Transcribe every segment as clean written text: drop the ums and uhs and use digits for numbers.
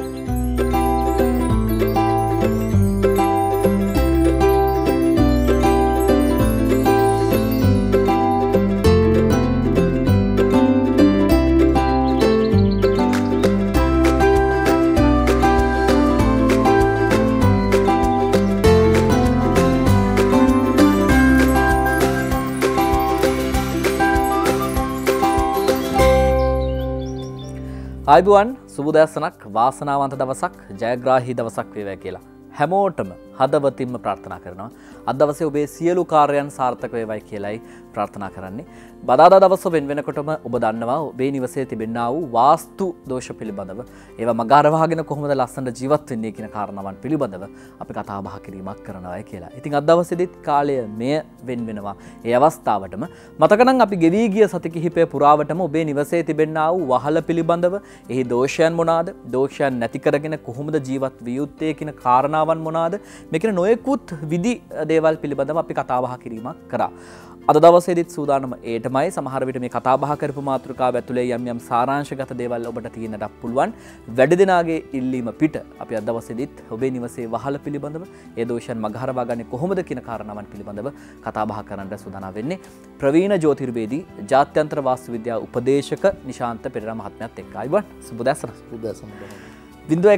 ආයුබෝවන් සුබදැසනක් වාසනාවන්ත දවසක් ජයග්‍රාහී දවසක් වේවා කියලා හැමෝටම හදවතින්ම ප්‍රාර්ථනා කරනවා. අද දවසේ ඔබේ සියලු කාර්යයන් සාර්ථක වේවායි කියලායි ප්‍රාර්ථනා කරන්නේ. බදාදා දවස වෙනකොටම ඔබ දන්නවා ඔබේ නිවසේ තිබෙනා වූ වාස්තු දෝෂ පිළිබඳව ඒවා මගහරවාගෙන කොහොමද ලස්සනට ජීවත් වෙන්නේ කියන කාරණාවන් පිළිබඳව අපි කතා බහ කිරීමක් කරනවායි කියලා. ඉතින් අද දවසේදීත් කාලය මෙය වෙනවා. ඒ අවස්ථාවටම මතකනම් අපි ගෙවි ගිය සති කිහිපය පුරාවටම ඔබේ නිවසේ තිබෙනා වූ වහල පිළිබඳව එහි දෝෂයන් මොනවාද? දෝෂයන් නැති කරගෙන කොහොමද ජීවත් විය යුත්තේ කියන කාරණාවන් මොනවාද? මේකේ නොයෙකුත් විදි දේවල් පිළිබඳව අපි කතා බහ කිරීමක් කරා. අද දවසේදීත් සූදානම ඒටමයි. සමහර විට මේ කතා බහ කරපු මාතෘකාව ඇතුලේ යම් සාරාංශගත දේවල් ඔබට තියෙන්නට පුළුවන්. වැඩි දිනාගේ ඉල්ලීම පිට අපි අද දවසේදීත් ඔබේ නිවසේ වහල පිළිබඳව ඒ දෝෂයන් මගහරවා ගන්නේ කොහොමද කියන කාරණාවන් පිළිබඳව කතා බහ කරන්න සූදානම් වෙන්නේ. ප්‍රවීණ ජ්‍යොතිර්වේදී ජාත්‍යන්තර වාස්තු විද්‍යා උපදේශක නිශාන්ත පෙරේරා මහත්මයාත් එක්ක ආයිබන් සුබදැසන. බිඳුව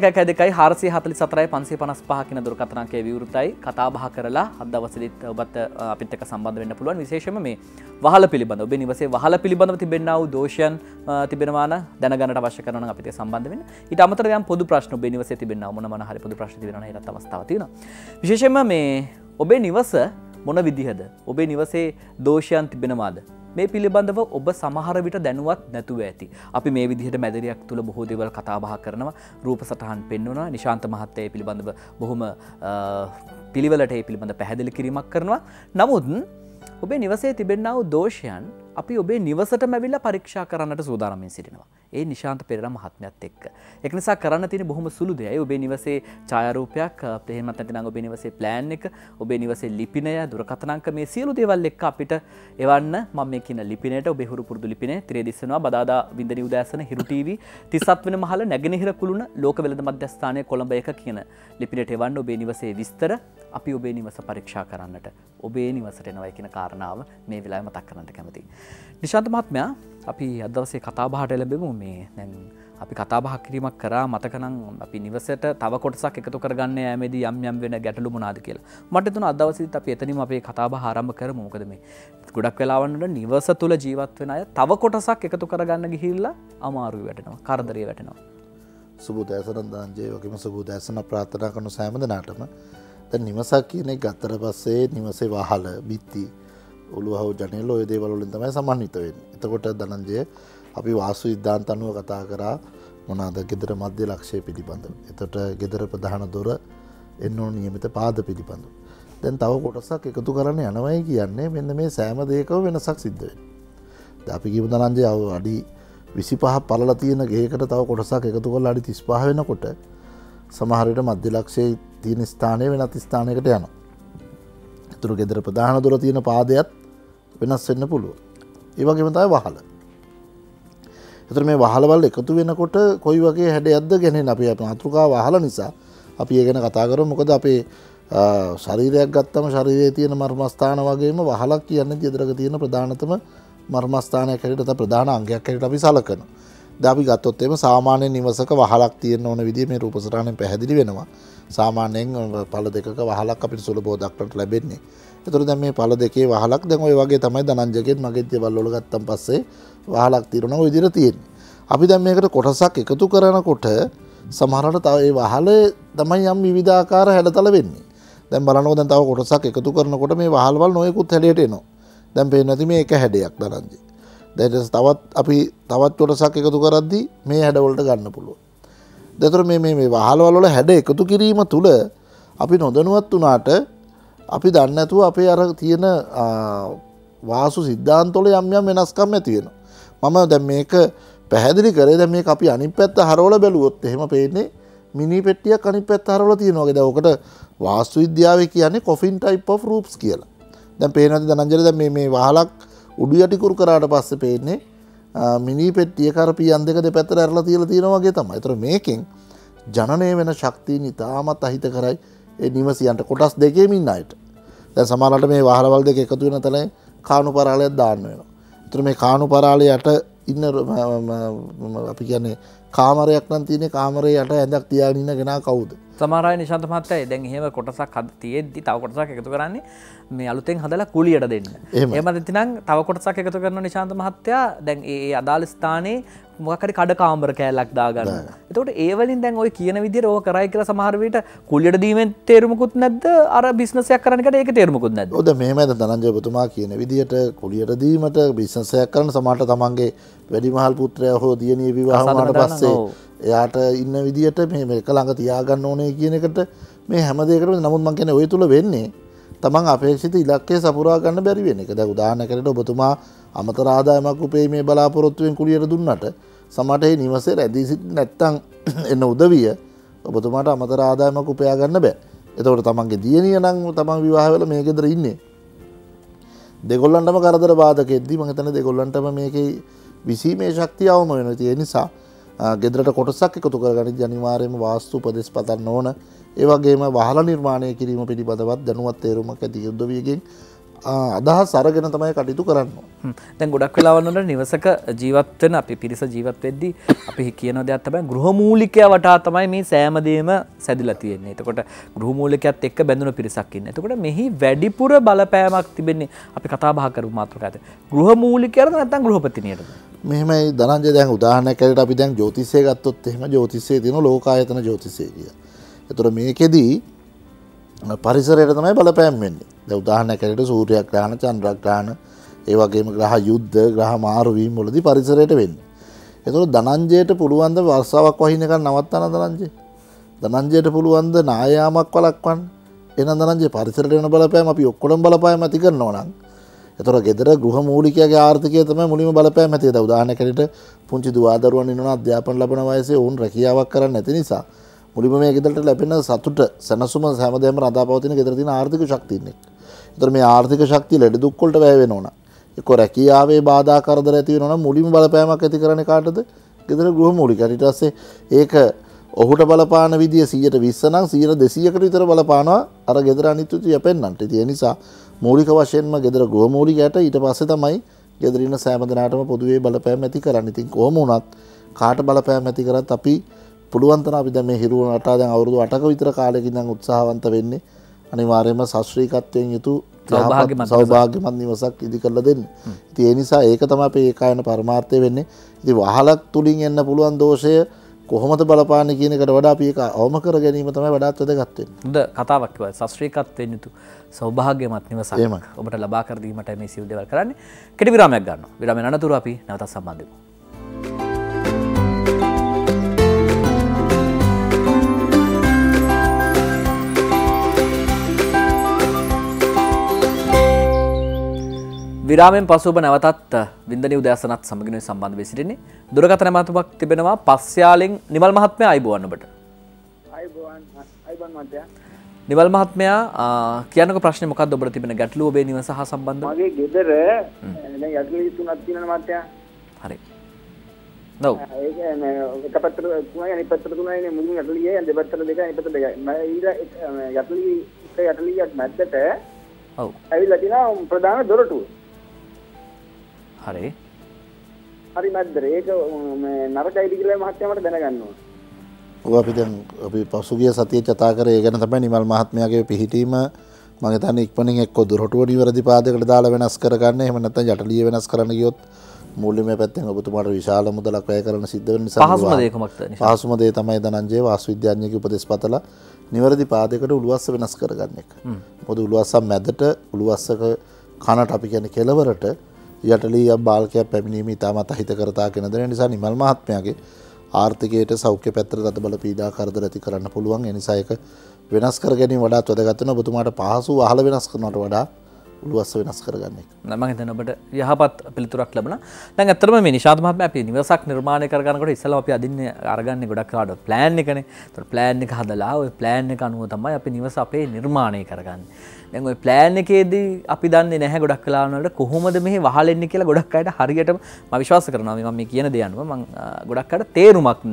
1.244.555 කියන දුරකථන අංකයේ විවෘතයි. කතා බහ කරලා අද දවසේදීත් ඔබත් අපිත් එක්ක සම්බන්ධ වෙන්න පුළුවන්. විශේෂයෙන්ම මේ වහල පිළිබඳව ඔබේ නිවසේ වහල පිළිබඳව තිබෙනා වූ දෝෂයන් තිබෙනවා නම් දැනගන්නට අවශ්‍ය කරනවා නම් අපිත් එක්ක සම්බන්ධ වෙන්න. ඊට අමතරව යම් පොදු ප්‍රශ්න ඔබේ නිවසේ තිබෙනා මොන හරි පොදු ප්‍රශ්න තිබෙනවා නම් ඒකට අවස්ථාවක් තියෙනවා. විශේෂයෙන්ම මේ ඔබේ නිවස මොන විදිහද? ඔබේ නිවසේ දෝෂයන් තිබෙනවාද? මේ පිළිබඳව ඔබ සමහර විට දැනුවත් නැතුව ඇති. අපි මේ විදිහට මැදිරියක් තුල බොහෝ දේවල් කතා බහ කරනවා. රූප සටහන් පෙන්වනවා. නිශාන්ත මහත්තයා මේ පිළිබඳව බොහොම පිළිවෙලට මේ පිළිබඳව පැහැදිලි කිරීමක් කරනවා. නමුත් ඔබේ නිවසේ තිබෙනා වූ දෝෂයන් අපි ඔබේ නිවසටම ඇවිල්ලා පරීක්ෂා කරන්නට සූදානම්ින් සිටිනවා. ඒ නිශාන්ත පෙරේරා මහත්මයාත් එක්ක. ඒක නිසා කරන්න තියෙන බොහොම සුළු දෙයයි. ඔබේ නිවසේ ඡායාරූපයක්, එහෙමත් නැත්නම් ඔබේ නිවසේ ප්ලෑන් එක, ඔබේ නිවසේ ලිපිනය, දුරකථන අංක මේ සියලු දේවල් එක්ක අපිට එවන්න මම මේ කියන ලිපිනයට ඔබේ හුරු පුරුදු ලිපිනේ තිරේ දිස්සනවා. බදාදා වින්දනි උදෑසන හිරු ටීවී 37 වෙනි මහල නැගෙනහිර කුළුණ ලෝක වෙළඳ මධ්‍යස්ථානයේ කොළඹ 1 කියන ලිපිනයට එවන්න ඔබේ නිවසේ විස්තර අපි ඔබේ නිවස පරීක්ෂා කරන්නට ඔබේ නිවසට එනවා කියන කාරණාව මේ වෙලාවේ මතක් කරගන්න කැමතියි. නිශාන්ත මහත්මයා අපි අද දවසේ කතා බහට ලැබෙමු. මේ දැන් අපි කතා බහ කිරීමක් කරා. මතකනම් අපි නිවසට තව කොටසක් එකතු කරගන්න යෑමේදී යම් වෙන ගැටලු මොනවාද කියලා. මට හිතුණා අද දවසේදීත් අපි එතනින්ම අපේ කතා බහ ආරම්භ කරමු. මොකද මේ ගොඩක් වෙලාවන්වල නිවස තුල ජීවත් වෙන අය තව කොටසක් එකතු කරගන්න ගිහිල්ලා අමාරුයි වැටෙනවා. කරදරේ වැටෙනවා. සුබ දැසන දාන්ජේ වගේම සුබ දැසන ප්‍රාර්ථනා කරන සෑම දිනාටම දැන් නිවසක් කියන එක ගත්තට පස්සේ නිවසේ වහල, බිත්ති, ඔළුවහව ජනේල ඔය දේවල් වලින් තමයි සමන්විත වෙන්නේ. එතකොට ධනංජය අපි වාස්තු සිද්ධාන්ත අනුව කතා කරා මොනවාද ගෙදර මධ්‍ය ලක්ෂ්‍ය පිළිබඳව. එතකොට ගෙදර ප්‍රධාන දොර එන්න ඕන නියමිත පාද පිළිබඳව. දැන් තව කොටසක් එකතු කරන්න යනවයි කියන්නේ මෙන්න මේ සෑම දෙයකම වෙනසක් සිද්ධ වෙනවා. දැන් අපි කියමු ධනංජය අඩි 25ක් පළල තියෙන ගෙයකට තව කොටසක් එකතු කරලා අඩි 35 වෙනකොට සමහර විට මධ්‍ය ලක්ෂ්‍යයේ තියෙන ස්ථානය වෙනත් ස්ථානයකට යනවා. ඒතර ගෙදර ප්‍රධාන දොර තියෙන පාදයක් වෙනස් වෙන්න පුළුවන්. ඒ වගේම තමයි වහල. ඒතර මේ වහලවල් එකතු වෙනකොට කොයි වගේ හැඩයක්ද ගැනෙන අපි මාතෘකාව වහල නිසා අපි ඒ ගැන කතා කරමු. මොකද අපේ ශරීරයක් ගත්තම ශරීරයේ තියෙන මර්මස්ථාන වගේම වහලක් කියන්නේ ගෙදරක තියෙන ප්‍රධානතම මර්මස්ථානයක් හැටියට ප්‍රධාන අංගයක් හැටියට අපි සලකනවා. දැන් අපි ගත්තොත් එimhe සාමාන්‍ය නිවසක වහලක් තියෙන්න ඕන විදිහ මේ රූප සටහනෙන් පැහැදිලි වෙනවා. සාමාන්‍යයෙන් පළ දෙකක වහලක් අපිට සුලභව දක්නට ලැබෙන්නේ. ඒතර දැන් මේ පළ දෙකේ වහලක් දැන් ওই වගේ තමයි ධනංජයගෙත් මගේ දේවල් වල ගත්තන් පස්සේ වහලක් తీරනවා ওই විදිහට තියෙන්නේ. අපි දැන් මේකට කොටසක් එකතු කරනකොට සමහරවිට තව ඒ වහලේ තමයි යම් විවිධාකාර හැඩතල වෙන්නේ. දැන් බලනකොට දැන් තව කොටසක් එකතු කරනකොට මේ වහල්වල නොයෙකුත් හැඩයට එනවා. දැන් පේන්නේ නැති මේ එක හැඩයක් ධනංජය. දැන් තවත් අපි තවත් කොටසක් එකතු කරද්දී මේ හැඩවලට ගන්න පුළුවන්. දැන් මේ වහල්වල වල හැඩ එකතු කිරීම තුළ අපි නොදැනුවත් වුණාට අපි දන්නේ නැතුව අපේ අර තියෙන වාසු සිද්ධාන්තවල යම් වෙනස්කම් ඇති වෙනවා. මම දැන් මේක පැහැදිලි කරේ දැන් මේක අපි අනිත් පැත්ත හරවලා බැලුවොත් එහෙම පේන්නේ මිනි පෙට්ටියක් අනිත් පැත්ත හරවලා තියෙනවා වගේ. දැන් ඔකට වාස්තු විද්‍යාවේ කියන්නේ coffin type of roofs කියලා. දැන් පේනවාද ධනංජය දැන් මේ වහලක් උඩු යටි කුරු කරාට පස්සේ පේන්නේ මිනි පෙට්ටියක අර පියන් දෙක දෙපැත්තට ඇරලා තියලා තියෙනවා වගේ තමයි. ඒතර මේකෙන් ජනනය වෙන ශක්තියින් ඉතාමත් අහිත කරයි ඒ නිවසියන්ට කොටස් දෙකේම ඉන්න අයට. දැන් සමහරවිට මේ වහලවල් දෙක එකතු වෙන තැන කාණු පරාලයක් දාන්න වෙනවා. ඒතර මේ කාණු පරාලේ යට ඉන්න අපි කියන්නේ කාමරයක් නම් තියෙන්නේ කාමරේ යට ඇඳක් තියාගෙන ඉන්න කෙනා කවුද? සමහර අය නිශාන්ත මහත්තයා දැන් එහෙම කොටසක් හද තියෙද්දි තව කොටසක් එකතු කරන්නේ මේ අලුතෙන් හදලා කුලියට දෙන්න. එහෙම නැත්නම් තව කොටසක් එකතු කරන නිශාන්ත මහත්තයා දැන් ඒ අදාළ ස්ථානයේ මොකක් හරි කඩ කාමර කෑල්ලක් දාගන්න. එතකොට ඒ වලින් දැන් ඔය කියන විදිහට ඕක කරයි කියලා සමහර විට කුලියට දීමෙන් තේරුමකුත් නැද්ද? අර බිස්නස් එකක් කරන එකට ඒක තේරුමකුත් නැද්ද? ඔව් දැන් මෙහෙමද ධනංජය ඔබතුමා කියන විදිහට කුලියට දීමට බිස්නස් එකක් කරන සමහරට තමන්ගේ වැඩිමහල් පුත්‍රයා හෝ දියණිය විවාහ වුණාට පස්සේ එයාට ඉන්න විදිහට මේ එක ළඟ තියාගන්න ඕනේ කියන එකට මේ හැම දෙයකටම නමුත් මම කියන්නේ ඔය තුල වෙන්නේ තමන් අපේක්ෂිත ඉලක්කය සපුරා ගන්න බැරි වෙන එක. දැන් උදාහරණයකට ඔබතුමා අමතර ආදායමක් උපයීමේ බලාපොරොත්තුවෙන් කුලියට දුන්නට සමහරට ඒ නිවසේ රැඳී සිටින්න නැත්තම් එන්න උදවිය ඔබතුමාට අමතර ආදායමක් උපයා ගන්න බෑ. එතකොට තමන්ගේ දියණිය නම් තමන් විවාහ වෙලා මේ ගෙදර ඉන්නේ. දෙගොල්ලන්ටම කරදර බාධකෙද්දි මම හිතන්නේ දෙගොල්ලන්ටම මේකේ විසීමේ ශක්තිය අවම වෙනවා. ඒ නිසා ගෙදරට කොටසක් එකතු කරගනිද්දී අනිවාර්යයෙන්ම වාස්තු උපදෙස් පතන්න ඕන. ඒ වගේම වහල නිර්මාණය කිරීම පිළිබඳවත් දැනුවත් තේරුමක් ඇති උදවියගෙන් අදහස් අරගෙන තමයි කටයුතු කරන්න ඕන. දැන් ගොඩක් වෙලාවල් වල නිවසක ජීවත් වෙන අපි පිරිස ජීවත් වෙද්දී අපි කියන දෙයක් තමයි ගෘහමූලිකයා වටා තමයි මේ සෑම දෙයක්ම සැදිලා තියෙන්නේ. එතකොට ගෘහමූලිකයත් එක්ක බැඳුන පිරිසක් ඉන්නේ. එතකොට මෙහි වැඩිපුර බලපෑමක් තිබෙන්නේ අපි කතා බහ කරපු මාතෘකාවට. ගෘහමූලිකයාද නැත්නම් ගෘහපතිනියටද? මෙහෙමයි ධනංජය දැන් උදාහරණයක් ඇරෙට අපි දැන් ජ්‍යොතිෂය ගත්තොත් එහෙම ජ්‍යොතිෂයේ තියෙන ලෝකායතන ජ්‍යොතිෂය කියලා. ඒතර මේකෙදී පරිසරයට තමයි බලපෑම් වෙන්නේ. දැන් උදාහරණයක් ඇරෙට සූර්යග්‍රහණ, චන්ද්‍රග්‍රහණ, ඒ වගේම ග්‍රහ යුද්ධ, ග්‍රහ මාරු වීම වලදී පරිසරයට වෙන්නේ. ඒතර ධනංජයට පුළුවන් ද වර්ෂාවක් වහින එක නවත්තන්න ධනංජය? ධනංජයට පුළුවන් ද නායාමක් වළක්වන්න? එහෙනම් ධනංජය පරිසරයට වෙන බලපෑම අපි ඔක්කොම බලපෑම ඇති කරනවා නම් එතකොට ගෙදර ගෘහ මූලිකයාගේ ආර්ථිකය තමයි මුලින්ම බලපෑම ඇති. දැන් උදාහරණයක් ඇරෙට පුංචි දුවා දරුවන් ඉන්නවා අධ්‍යාපන ලබන වයසේ වුන් රැකියාවක් කරන්න නැති නිසා මුලින්ම මේ ගෙදරට ලැබෙන සතුට සැනසුම හැමදේම රඳා පවතින ගෙදර තියෙන ආර්ථික ශක්තියින් එක්ක. ඒතර මේ ආර්ථික ශක්තිය ලෙඩ දුක් වලට වැය වෙනවනම් එක්ක රැකියාවේ බාධා කරදර ඇති වෙනවනම් මුලින්ම බලපෑමක් ඇති කරන්නේ කාටද? ගෙදර ගෘහ මූලිකයාට. ඊට පස්සේ ඒක ඔහුට බලපාන විදිය 120 නම් 200කට විතර බලපානවා අර ගෙදර අනිත්‍යතු යපෙන්නන්ට. ඉතින් ඒ නිසා මූලික වශයෙන්ම ගෙදර ගෘහ මූලිකයට ඊට පස්සේ තමයි ගෙදර ඉන්න සෑම දෙනාටම පොදුවේ බලපෑම් ඇති කරන්නේ. ඉතින් කොහොම වුණත් කාට බලපෑම් ඇති කරත් අපි පුළුවන් තරම් අපි දැන් මේ හිරුවන රටා දැන් අවුරුදු 8ක විතර කාලෙකින් ඉඳන් උත්සාහවන්ත වෙන්නේ අනිවාර්යයෙන්ම ශාස්ත්‍රීයත්වයෙන් යුතු සෞභාග්‍යමත් නිවසක් ඉදි කරලා දෙන්න. ඉතින් ඒ නිසා ඒක තමයි අපේ ඒකායන පරමාර්ථය වෙන්නේ. ඉතින් වහලක් තුලින් එන්න පුළුවන් දෝෂය කොහොමද බලපාන්නේ කියන එකට වඩා අපි ඒක අවම කර ගැනීම තමයි වඩාත් වැදගත් වෙන්නේ. හොඳ කතාවක් කිව්වා. ශාස්ත්‍රීයත්වයෙන් යුතු සෞභාග්‍යමත් නිවසක් ඔබට ලබා කර දීමට මේ සියලු දේවල් කරන්නේ. කෙටි විරාමයක් ගන්නවා. විරාමයෙන් අනතුරු අපි නැවතත් සම්බන්ධ වෙමු. විරාමයෙන් පසු ඔබ නැවතත් වින්දනීය උදෑසනත් සමගින් සම්බන්ධ වෙ සිටින්නේ. දුරකථන මාතෘකාවක් තිබෙනවා පස්යාලෙන් නිමල් මහත්මයා අයබෝවන් ඔබට. අයබෝවන් මහත්තයා. නිමල් මහත්මයා කියන්නකෝ ප්‍රශ්නේ මොකක්ද ඔබට තිබෙන ගැටලුව ඔබේ නිවස හා සම්බන්ධව? මගේ ගෙදර දැන් යටලි තුනක් තියෙනවා මහත්තයා. හරි. නෝ. ඒක එක පැත්තට තුනයි අනිත් පැත්තට තුනයි මුලින් යටලියේ දෙපැත්තට දෙකයි අනිත් පැත්තට දෙකයි. මම ඊට යටලියක් මැද්දට ඔව්. ඇවිල්ලා තියෙනවා ප්‍රධාන දොරටුව. හරි. හරි මැද්දට ඒක මේ නරකයිද කියලා මහත්තයා මට දැනගන්න ඕන. ඔව් අපි දැන් අපි පසුගිය සතියේ කතා කරේ ඒ ගැන තමයි නිමල් මහත්මයාගේ පිහිටීම මම හිතන්නේ ඉක්මනින් එක්ක දොරටුව නිවැරදි පාදයකට දාලා වෙනස් කරගන්න. එහෙම නැත්නම් යටලිය වෙනස් කරන්න ගියොත් මූල්‍යමය පැත්තෙන් ඔබතුමාට විශාල මුදලක් වැය කරන්න සිද්ධ වෙන නිසා පහසුම දේ කොමක්ද? පහසුම දේ තමයි ධනංජය වාස්තු විද්‍යාඥයෙකුගේ උපදෙස් පතලා නිවැරදි පාදයකට උළුවස්ස වෙනස් කරගන්න එක. මොකද උළුවස්ස මැදට උළුවස්සක කනට අපි කියන්නේ කෙළවරට යටලියක් බාල්කයක් පැමිණීම ඉතාමත් අහිතකරතා කියන දේ නිසා නිමල් මහත්මයාගේ ආර්ථිකයට සෞඛ්‍ය පැත්තට අත බල පීඩා කරදර ඇති කරන්න පුළුවන්. ඒ නිසා ඒක වෙනස් කර ගැනීම වඩාත් වැදගත් වෙනවා. ඔබතුමාට පහසු අහල වෙනස් කරනවට වඩා උළුවස්ස වෙනස් කරගන්න එක. මම හිතන්නේ ඔබට යහපත් පිළිතුරක් ලැබුණා. දැන් ඇත්තටම මේ නිශාන්ත මහත්මයා අපි නිවසක් නිර්මාණය කරගන්නකොට ඉස්සෙල්ලා අපි අදින්නේ අරගන්නේ ගොඩක් කාඩ ප්ලෑන් එකනේ. ඒතර ප්ලෑන් එක හදලා ওই ප්ලෑන් එක අනුව තමයි අපි නිවස අපේ නිර්මාණය කරගන්නේ. දැන් ওই ප්ලෑන් එකේදී අපි දන්නේ නැහැ ගොඩක් වෙලාවකට කොහොමද මෙහි වහල් එන්නේ කියලා ගොඩක් අයට හරියටම මම විශ්වාස කරනවා මම මේ කියන දේ අනුව මම ගොඩක් අයට තේරුමක් නැහැ.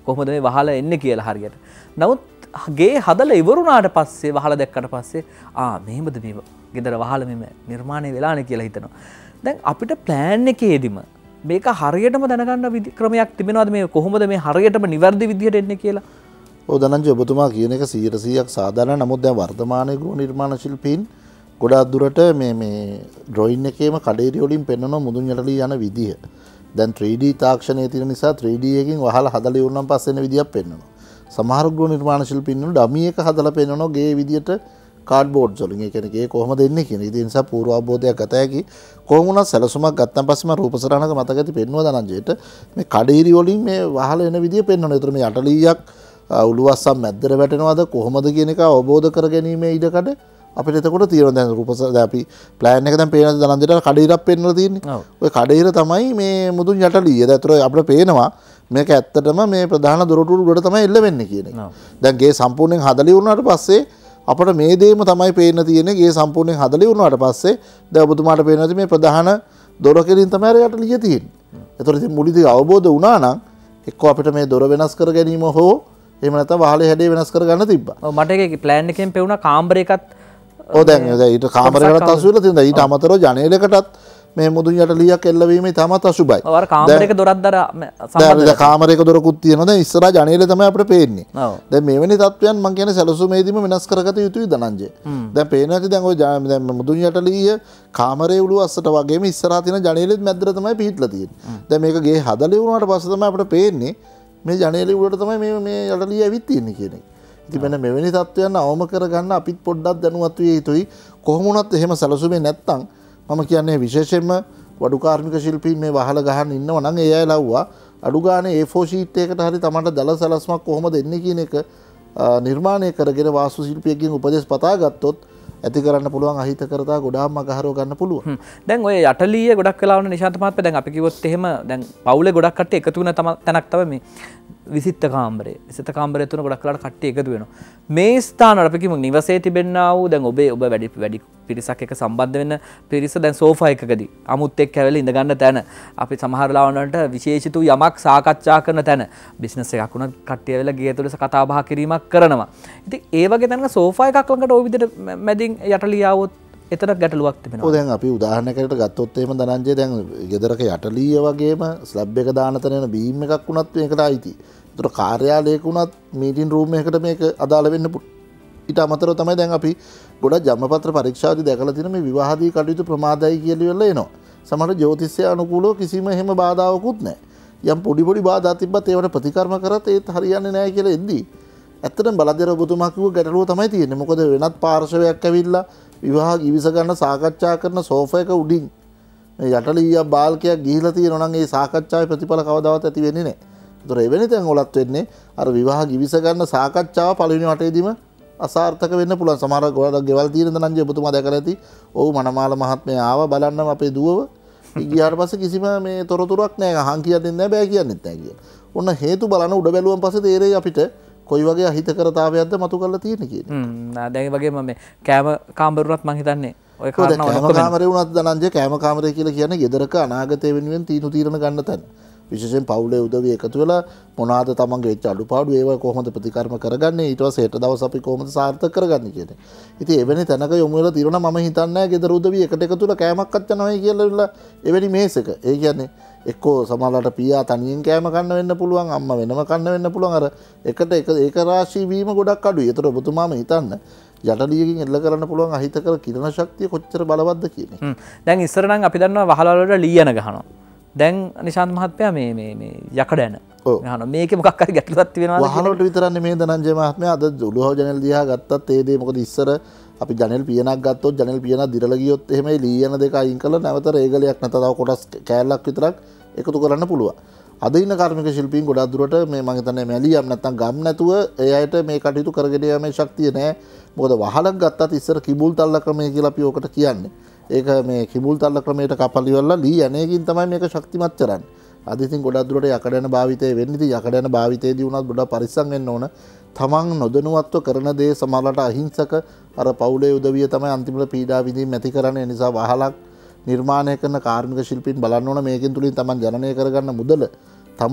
කොහොමද මේ වහල එන්නේ කියලා හරියට. නමුත් ගේ හදලා ඉවරුණාට පස්සේ වහල දැක්කට පස්සේ මෙහෙමද මේ ගෙදර වහල මෙම නිර්මාණය වෙලානේ කියලා හිතනවා. දැන් අපිට ප්ලෑන් එකේදීම මේක හරියටම දැනගන්න ක්‍රමයක් තිබෙනවද මේ කොහොමද මේ හරියටම නිවැරදි විදිහට එන්නේ කියලා? ඔව් ධනංජය ඔබතුමා කියන එක 100%ක් සාධාරණ. නමුත් දැන් වර්තමානයේ ගෘහ නිර්මාණ ශිල්පීන් ගොඩාක් දුරට මේ ඩ්‍රොයින් එකේම කඩේරි වලින් පෙන්වන මුදුන් යටලී යන විදිය. දැන් 3D තාක්ෂණයේ තියෙන නිසා 3D එකකින් වහලා හදලා ඉවරනම් පස්සේ එන විදියක් පෙන්වනවා. සමහර ගෘහ නිර්මාණ ශිල්පීන් වල ඩමි එක හදලා පෙන්වනවා ගේ විදියට කාඩ්බෝඩ්ස් වලින්. ඒ කියන්නේ ගේ කොහොමද එන්නේ කියන. ඒ නිසා පූර්ව අවබෝධයක් ගත හැකි. කොහොම වුණත් සැලසුමක් ගත්තන් පස්සේ මම රූපසරහනක මතක ඇති පෙන්වුවා ධනංජයට මේ කඩේරි වලින් මේ වහලා එන විදිය පෙන්වනවා. ඒතර මේ යටලීයක් උළුවස්සම් මැද්දට වැටෙනවද කොහොමද කියන එක අවබෝධ කර ගැනීමේ ඉඩකඩ අපිට එතකොට තියෙනවා. දැන් රූපසරහන අපි ප්ලෑන් එක දැන් පේනද ධනංජයට කඩේරක් පෙන්වලා තියෙන්නේ. ඔය කඩේර තමයි මේ මුදුන් යටලීය. ඒතර අපිට පේනවා මේක ඇත්තටම මේ ප්‍රධාන දොරටුව උඩට තමයි එල්ල වෙන්නේ කියන එක. දැන් ගේ සම්පූර්ණයෙන් හදලා වුණාට පස්සේ අපිට මේ දෙයම තමයි පේන්න තියෙන්නේ. ගේ සම්පූර්ණයෙන් හදලා වුණාට පස්සේ දැන් ඔබතුමාට පේනවා මේ ප්‍රධාන දොර කෙලින් තමයි අර යටලිය තියෙන්නේ. ඒතර ඉතින් මුලින්දී අවබෝධ වුණා නම් එක්කෝ අපිට මේ දොර වෙනස් කර ගැනීම හෝ එහෙම නැත්නම් වහලේ හැඩය වෙනස් කර ගන්න තිබ්බා. ඔව් මට ඒකේ ප්ලෑන් එකෙන් පෙවුණා කාමරයකත් දැන් ඊට කාමරයකටත් අසු වෙලා තියෙනවා. ඊට අමතරව ජනේලයකටත් මේ මුදුන් යටලියක් එල්ලවීමේ තමත් අසුබයි. ඔව් අර කාමරයක දොරක් දර සම්බන්ධ කාමරයක දොරකුත් තියෙනවා. දැන් ඉස්සරහා ජනේලේ තමයි අපිට පේන්නේ. දැන් මෙවැනි තත්වයන් මම කියන්නේ සැලසුමේදීම වෙනස් කරගත යුතුයි ධනංජය. දැන් පේනවා දැන් ඔය දැන් මුදුන් යටලිය කාමරයේ උළු අස්සට වගේම ඉස්සරහා තියෙන ජනේලෙත් මැද්දට තමයි පිහිටලා තියෙන්නේ. දැන් මේක ගේ හදලා වුණාට පස්සේ තමයි අපිට පේන්නේ මේ ජනේලේ උඩට තමයි මේ යටලිය ඇවිත් තියෙන්නේ කියන එක. ඉතින් මෙන්න මෙවැනි තත්වයන් අවම කරගන්න අපිත් පොඩ්ඩක් දැනුවත් විය යුතුයි. කොහොම වුණත් එහෙම සැලසුමේ නැත්තම් මම කියන්නේ විශේෂයෙන්ම වඩු කාර්මික ශිල්පීන් මේ වහල ගහන්න ඉන්නව නම් ඒ අය ලව්වා අඩු ගානේ A4 ෂීට් එකකට හරි තමන්ට දල සැලස්මක් කොහොමද එන්නේ කියන එක නිර්මාණය කරගෙන වාස්තු ශිල්පියෙක්ගෙන් උපදෙස් පතා ගත්තොත් ඇති කරන්න පුළුවන් අහිතකරතා ගොඩාක් අගහරව ගන්න පුළුවන්. දැන් ඔය යටලිය ගොඩක් වෙලාවන නිශාන්ත මහත්මයා දැන් අපි කිව්වොත් එහෙම දැන් පවුලේ ගොඩක් කට්ටිය එකතු වෙන තැනක් තමයි මේ විසිත කාමරේ. විසිත කාමරේ තුන ගොඩක් වෙලාවට කට්ටිය එකතු වෙනවා. මේ ස්ථාන වල අපි කිව්ව නිවසේ තිබෙන්නා වූ දැන් ඔබ වැඩි පිරිසක් එක්ක සම්බන්ධ වෙන පිරිස දැන් සෝෆා එකකදී අමුත් එක්ක ඇවිල්ලා ඉඳ ගන්න තැන අපි සමහර ලාවනවලට විශේෂිත යමක් සාකච්ඡා කරන තැන බිස්නස් එකක් වුණත් කට්ටිය ඇවිල්ලා ගේ ඇතුළේ කතා බහ කිරීමක් කරනවා. ඉතින් ඒ වගේ තැනක සෝෆා එකක් ළඟට ওই විදිහට මැදින් යටලිය આવොත් එතන ගැටලුවක් තිබෙනවා. ඔව් දැන් අපි උදාහරණයකට ගත්තොත් එහෙම ධනංජය දැන් ගෙදරක යටලිය වගේම ස්ලැබ් එක දාන තැන එන බීම් එකක් වුණත් මේකට අයිති. ඒතර කාර්යාලයක වුණත් මීටින් රූම් එකකට මේක අදාළ වෙන්න පුළුවන්. ඊට අමතරව තමයි දැන් අපි ගොඩක් ජම්මපත්‍ර පරීක්ෂාදී දැකලා තියෙන මේ විවාහදී කටයුතු ප්‍රමාදයි කියලා ඉවරලා එනවා. සමහර ජ්‍යොතිෂය අනුකූලව කිසිම එහෙම බාධාවකුත් නැහැ. යම් පොඩි බාධා තිබ්බත් ඒවට ප්‍රතිකර්ම කරත් ඒත් හරියන්නේ නැහැ කියලා එද්දී ඇත්තටම බලද්දී ඔබතුමා කිව්ව ගැටලුව තමයි තියෙන්නේ. මොකද වෙනත් පාර්ශවයක් ඇවිල්ලා විවාහ කිවිස ගන්න සාකච්ඡා කරන සෝෆා එක උඩින් මේ යටලිය බාල්කයක් ගිහිලා තියෙනවා නම් ඒ සාකච්ඡාවේ ප්‍රතිඵල කවදාවත් ඇති වෙන්නේ නැහැ. ඒතර එවැනි තැන් වලත් වෙන්නේ අර විවාහ කිවිස ගන්න සාකච්ඡාව පළවෙනි වටේදීම අසාර්ථක වෙන්න පුළුවන්. සමහර ගොඩක් ගෙවල් තියෙන දනංජය ඔබතුමා දැකලා ඇති. ඔව් මනමාල මහත්මයා ආවා බලන්නම අපේ දුවව. ගියාට පස්සේ කිසිම මේ තොරතුරක් නැහැ. අහන් කියන්නේ නැහැ බෑ කියන්නෙත් නැහැ කියලා. ඔන්න හේතු බලන උඩ බැලුවන් පස්සේ තේරෙයි අපිට කොයි වගේ අහිතකරතාවයක්ද මතු කරලා තියෙන්නේ කියලා. දැන් වගේම මේ කෑම කාමරුණත් මං හිතන්නේ ඔය කාරණා කෑම කාමරේ වුණත් දනංජය කෑම කාමරේ කියලා කියන්නේ ගෙදරක අනාගතය වෙනුවෙන් තීරණ ගන්න තැන. විශේෂයෙන් පවුලේ උදවිය එකතු වෙලා මොනවාද තමන්ගේ වෙච්ච අඩුපාඩු ඒවා කොහොමද ප්‍රතිකර්ම කරගන්නේ ඊට පස්සේ හෙට දවස් අපි කොහොමද සාර්ථක කරගන්නේ කියන්නේ. ඉතින් එවැනි තැනක යොමු වෙලා තියෙනවා මම හිතන්නේ නැහැ ගෙදර උදවිය එකට එකතු වෙලා කෑමක් අච්චනවයි කියලා එවැනි මේසක. ඒ කියන්නේ එක්කෝ සමහරවිට පියා තනියෙන් කෑම කන්න වෙන්න පුළුවන් අම්මා වෙනම කන්න වෙන්න පුළුවන් අර එකට ඒක රාශී වීම ගොඩක් අඩුයි. ඒතර ඔබතුමාම හිතන්න යටලියකින් එල්ල කරන්න පුළුවන් අහිතකර කිරණ ශක්තිය කොච්චර බලවත්ද කියන්නේ. දැන් ඉස්සර නම් අපි දන්නවා වහල වලට ලීයන ගහනවා. දැන් නිශාන්ත මහත්මයා මේ යකඩ යන ගහනවා. මේකේ මොකක් හරි ගැටලුවක් තියෙනවද? වහලට විතරන්නේ මේ ධනංජය මහත්මයා අද උළුහව ජනෙල් දිහා ගත්තත් ඒ දේ මොකද ඉස්සර අපි ජනෙල් පියනක් ගත්තොත් ජනෙල් පියනක් දිරලා ගියොත් එහෙමයි ලීයන දෙක අයින් කරලා නැවත රේගලයක් නැත තව කොටස් කෑල්ලක් විතරක් එකතු කරන්න පුළුවන්. අද ඉන්න කාර්මික ශිල්පීන් ගොඩක් දුරට මේ මම හිතන්නේ මැලියම් නැත්තම් ගම් නැතුව ඒ අයට මේ කටයුතු කරගෙන යාමේ ශක්තිය නැහැ. මොකද වහලක් ගත්තත් ඉස්සර කිඹුල් තල්ල ක්‍රමය කියලා අපි ඔකට කියන්නේ. ඒක මේ කිඹුල් තල්ල ක්‍රමයට කපලි වල ලී යන්නේකින් තමයි මේක ශක්තිමත් කරන්නේ. අද ඉතින් ගොඩක් දුරට යකඩ යන භාවිතය වෙන්නේ. ඉතින් යකඩ යන භාවිතයේදී උනත් ගොඩක් පරිස්සම් වෙන්න ඕන. තමන් නොදැනුවත්ව කරන දේ සමහරවිට අහිංසක අර පවුලේ උදවිය තමයි අන්තිමට පීඩා විඳින්න නැති කරන්නේ. ඒ නිසා වහලක් නිර්මාණය කරන කාර්මික ශිල්පීන් බලන්න ඕන මේකෙන් තුලින් තමන් ජනනය කරගන්න මුදල තමනුත්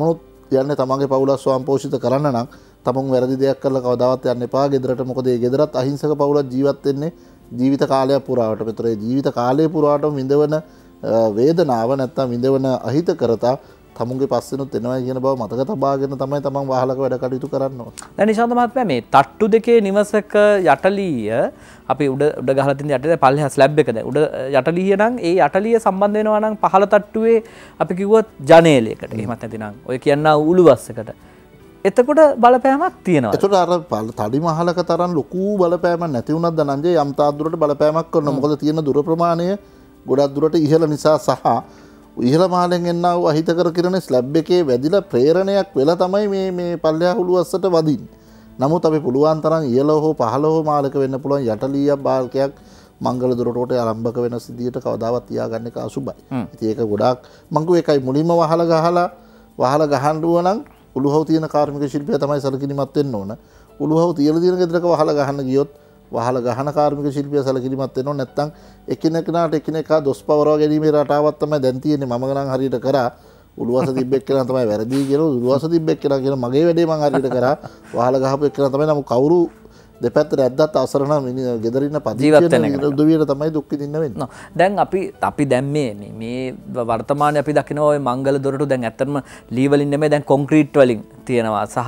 යන්නේ තමන්ගේ පවුල ස්වයංපෝෂිත කරන්න නම් තමන් වැරදි දෙයක් කරලා කවදාවත් යන්න එපා ගෙදරට. මොකද ඒ ගෙදරත් අහිංසක පවුලක් ජීවත් වෙන්නේ ජීවිත කාලයක් පුරාවට. මෙතන ජීවිත කාලය පුරාවටම විඳවන වේදනාව නැත්තම් විඳවන අහිතකරතා තමුන්ගේ පස්සෙනුත් එනවා කියන බව මතක තබාගෙන තමයි තමන් වාහලක වැඩ කටයුතු කරන්න ඕනේ. දැන් නිශාන්ත මහත්මයා මේ තට්ටු දෙකේ නිවසක යටලීය අපි උඩ ගහලා තියෙන යටේ පල්ලෙහා ස්ලැබ් එක දැන් උඩ යටලීය නම් ඒ යටලීය සම්බන්ධ වෙනවා නම් පහළ තට්ටුවේ අපි කිව්වොත් ජනේලයකට එහෙමත් නැතිනම් ඔය කියන්නා උළුවස්සකට එතකොට බලපෑමක් තියෙනවා. එතකොට අර තඩි මහලක තරම් ලොකු බලපෑමක් නැති වුණත් ධනංජය යම් තාක් දුරට බලපෑමක් කරනවා. මොකද තියෙන දුර ප්‍රමාණය ගොඩක් දුරට ඉහළ නිසා සහ ඉහළ මාලෙන් එන්නා වූ අහිතකර කිරණ ස්ලැබ් එකේ වැදිලා ප්‍රේරණයක් වෙලා තමයි මේ පල්ලෙහා උළුවස්සට වදින්නේ. නමුත් අපි පුළුවන් තරම් ඉහළ හෝ පහළ හෝ මාලක වෙන්න පුළුවන් යටලීයක් බාල්කයක් මංගල දොරටුවට ආරම්භක වෙන සිද්ධියට කවදාවත් තියාගන්න එක අසුබයි. ඉතින් ඒක ගොඩාක් මං කිව්ව එකයි මුලින්ම වහල ගහන්න නම් උළුහව තියෙන කාර්මික ශිල්පියා තමයි සැලකිලිමත් වෙන්න ඕන. උළුහව තියලා තියෙන ගෙදරක වහල ගහන්න ගියොත් වහල ගහන කාර්මික ශිල්පියා සැලකිලිමත් වෙන්න ඕන. නැත්නම් එකිනෙකාට එකිනෙකා දොස් පවරවා ගැනීමේ රටාවක් තමයි දැන් තියෙන්නේ. මම ගණන් හරියට කරා උළුවස තිබ්බ එක්කෙනා තමයි වැරදි කියලා උළුවස තිබ්බ එක්කෙනා කියන මගේ වැඩේ මං හරියට කරා වහල ගහපු එක්කෙනා තමයි. නමුත් කවුරු දෙපැත්තට ඇද්දත් අසරණ ගෙදරින්න පදිවියට උදවියට තමයි දුක් විඳින්න වෙන්නේ. දැන් අපි දැන් මේ වර්තමානයේ අපි දකින ඔය මංගල දොරටු දැන් ඇත්තටම ලී වලින් නෙමෙයි දැන් කොන්ක්‍රීට් වලින් තියෙනවා සහ